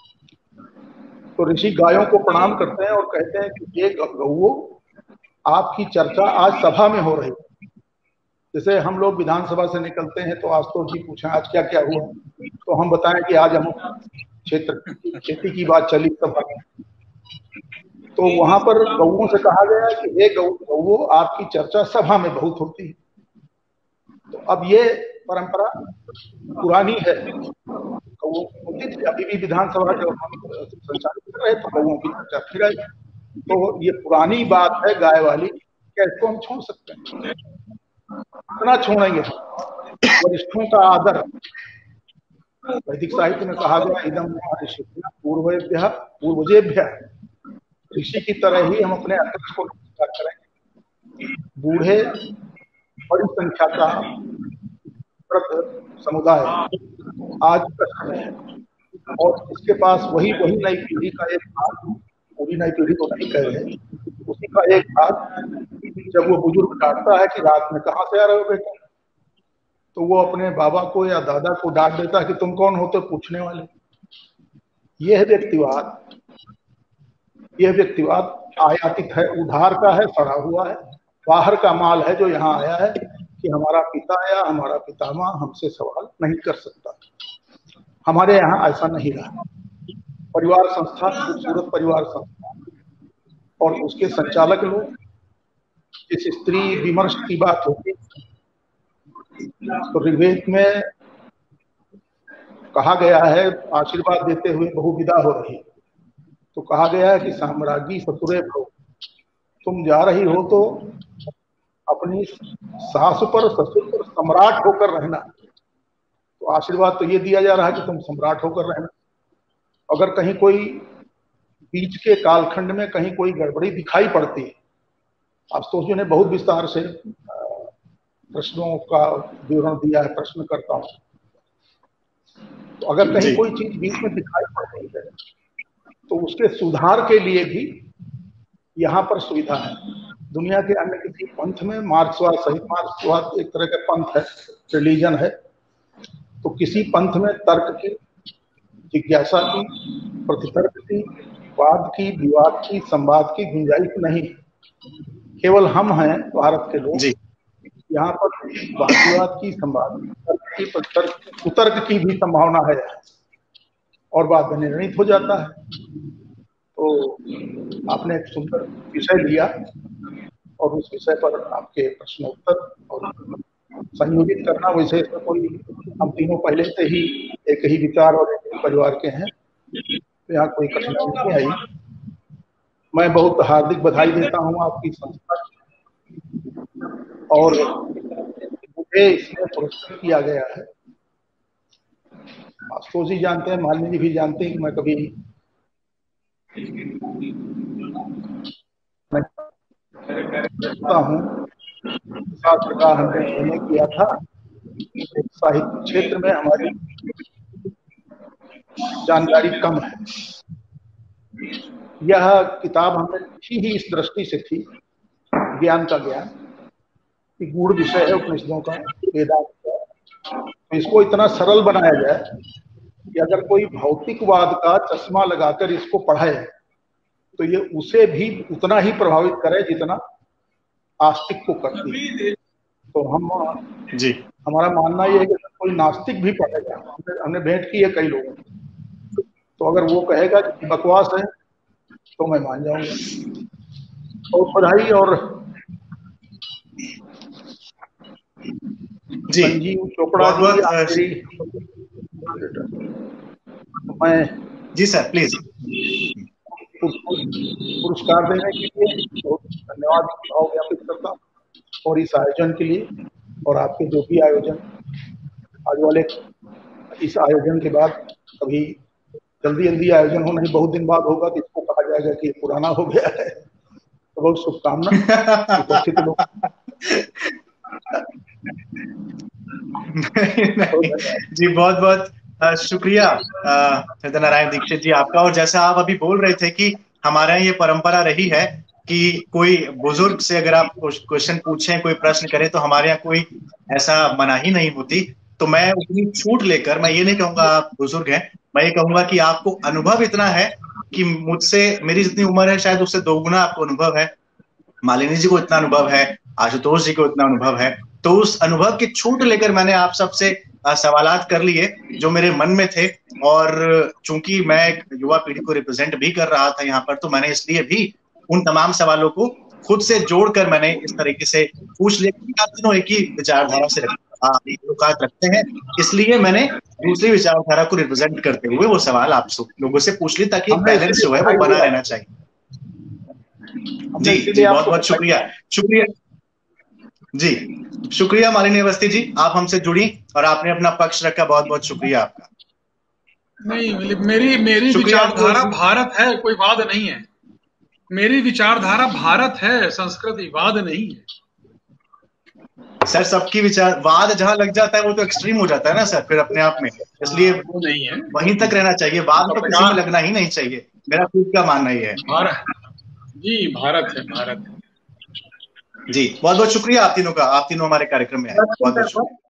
तो ऋषि गायों को प्रणाम करते हैं और कहते हैं कि ये गौओं, आपकी चर्चा आज सभा में हो रही है। जैसे हम लोग विधानसभा से निकलते हैं तो आशुतोष जी पूछें आज क्या क्या हुआ, तो हम बताएं कि आज हम खेती की बात चली सभा में, तो वहां पर गौओं से कहा गया कि ये गौओं, आपकी चर्चा सभा में बहुत होती है। तो अब ये परंपरा पुरानी है, गौओं की होती थी, अभी भी विधानसभा जब हम संचालित कर रहे तो गौओं की चर्चा फिर आई। तो ये पुरानी बात है गाय वाली, क्या इसको हम छोड़ सकते हैं? कितना छोड़ेंगे? वरिष्ठों का आदर, वैदिक साहित्य में कहा गया, इदम ऋषिभ्यः पूर्वेभ्यः पूर्वजेभ्यः, ऋषि की तरह ही हम अपने अध्यक्ष को नमस्कार करेंगे। बूढ़े बड़ी संख्या का वृद्ध समुदाय आज का समय है, और इसके पास वही नई पीढ़ी का एक भाग, पूरी नई पीढ़ी तो नहीं कह रहे, उसी का एक भाग, जब वो बुजुर्ग डांटता है कि रात में कहाँ से आ रहे हो बेटा, तो वो अपने बाबा को या दादा को डांट देता है कि तुम कौन होते पूछने वाले। यह व्यक्तिवाद आयातित है, उधार का है, सड़ा हुआ है, बाहर का माल है जो यहाँ आया है कि हमारा पिता या हमारा पितामह हमसे सवाल नहीं कर सकता। हमारे यहाँ ऐसा नहीं रहा। परिवार संस्था, खूबसूरत परिवार संस्था, और उसके संचालक लोग, इस स्त्री विमर्श की बात होती, तो ऋग्वेद में कहा गया है, आशीर्वाद देते हुए बहु विदा हो रही, तो कहा गया है कि साम्राज्ञी ससुरे भव, तुम जा रही हो तो अपनी सास पर, ससुर पर सम्राट होकर रहना। तो आशीर्वाद तो ये दिया जा रहा है कि तुम सम्राट होकर रहना। अगर कहीं कोई बीच के कालखंड में कहीं कोई गड़बड़ी दिखाई पड़ती है, आशुतोष जी ने बहुत विस्तार से प्रश्नों का विवरण दिया है, प्रश्न करता हूँ, तो अगर कहीं कोई चीज बीच में दिखाई पड़ रही है तो उसके सुधार के लिए भी यहाँ पर सुविधा है। दुनिया के अन्य किसी पंथ में, मार्क्सवाद सहित, मार्क्सवाद एक तरह का पंथ है, रिलीजन है, तो किसी पंथ में तर्क की, जिज्ञासा की, प्रतितर्क की, वाद की, विवाद की, संवाद की गुंजाइश नहीं। केवल हम हैं भारत के लोग, यहाँ पर वादविवाद की, संवाद की, कुतर्क की भी संभावना है और बात में निर्णित हो जाता है। तो आपने एक सुंदर विषय लिया और उस विषय पर आपके प्रश्नोत्तर और संयोजित करना, वैसे कोई, हम तीनों पहले से ही एक ही विचार और एक ही परिवार के हैं, तो यहाँ कोई कठिनाई नहीं आई। मैं बहुत हार्दिक बधाई देता हूँ आपकी संस्था की, और मुझे इसमें पुरस्कृत किया गया है। आशुतोष जी जानते हैं, मालिनी जी भी जानते हैं कि मैं कभी हूँ हमने किया था। साहित्य क्षेत्र में हमारी जानकारी कम है। यह किताब हमने लिखी ही इस दृष्टि से थी, ज्ञान का ज्ञान, कि गूढ़ विषय है उपनिषदों का, वेदांत का, तो इसको इतना सरल बनाया जाए कि अगर कोई भौतिकवाद का चश्मा लगाकर इसको पढ़े तो ये उसे भी उतना ही प्रभावित करे जितना आस्तिक को करती है। तो हमारा मानना यह है कि कोई नास्तिक भी पढ़ेगा, हमने भेंट की है कई लोगों को, तो अगर वो कहेगा कि बकवास है तो मैं मान जाऊंगा। और बधाई। और संजीव चोपड़ा जी, मैं जी सर प्लीज पुरस्कार देने के लिए बहुत धन्यवाद भाव ज्ञापित करता हूँ, और इस आयोजन के लिए, और आपके जो भी आयोजन आज वाले, इस आयोजन के बाद कभी जल्दी आयोजन हो, नहीं बहुत दिन बाद होगा तो इसको कहा जाएगा कि पुराना हो गया है। तो बहुत शुभकामना उपस्थित लोग। जी बहुत बहुत शुक्रिया हृदय नारायण दीक्षित जी आपका। और जैसा आप अभी बोल रहे थे कि हमारे यहाँ ये परंपरा रही है कि कोई बुजुर्ग से अगर आप क्वेश्चन पूछें, कोई प्रश्न करें, तो हमारे यहाँ कोई ऐसा मनाही नहीं होती। तो मैं उतनी छूट लेकर, मैं ये नहीं कहूंगा आप बुजुर्ग हैं, मैं ये कहूंगा कि आपको अनुभव इतना है कि मुझसे, मेरी जितनी उम्र है शायद उससे दोगुना आपको अनुभव है। मालिनी जी को इतना अनुभव है, आशुतोष जी को इतना अनुभव है, तो उस अनुभव की छूट लेकर मैंने आप सबसे सवालात कर लिए जो मेरे मन में थे। और चूंकि मैं एक युवा पीढ़ी को रिप्रेजेंट भी कर रहा था यहाँ पर, तो मैंने इसलिए भी उन तमाम सवालों को खुद से जोड़कर मैंने इस तरीके से पूछ लिया कि आप तीनों एक ही विचारधारा से रखते हैं, इसलिए मैंने दूसरी विचारधारा को रिप्रेजेंट करते हुए वो सवाल आप लोगों से पूछ लिए, ताकि बैलेंस जो है वो बना रहना चाहिए। जी बहुत बहुत शुक्रिया। जी शुक्रिया मालिनी अवस्थी जी, आप हमसे जुड़ी और आपने अपना पक्ष रखा, बहुत बहुत शुक्रिया आपका। नहीं, मेरी विचारधारा भारत है, कोई वाद नहीं है। मेरी विचारधारा भारत है, संस्कृति वाद नहीं है। सर सबकी विचार, वाद जहां लग जाता है वो तो एक्सट्रीम हो जाता है ना सर फिर अपने आप में, इसलिए वो नहीं है, वहीं तक रहना चाहिए, वाद तो किसी में लगना ही नहीं चाहिए, मेरा खुद का मानना ही है। जी भारत है, भारत है। जी बहुत बहुत शुक्रिया आप तीनों का, आप तीनों हमारे कार्यक्रम में आए, बहुत बहुत शुक्रिया।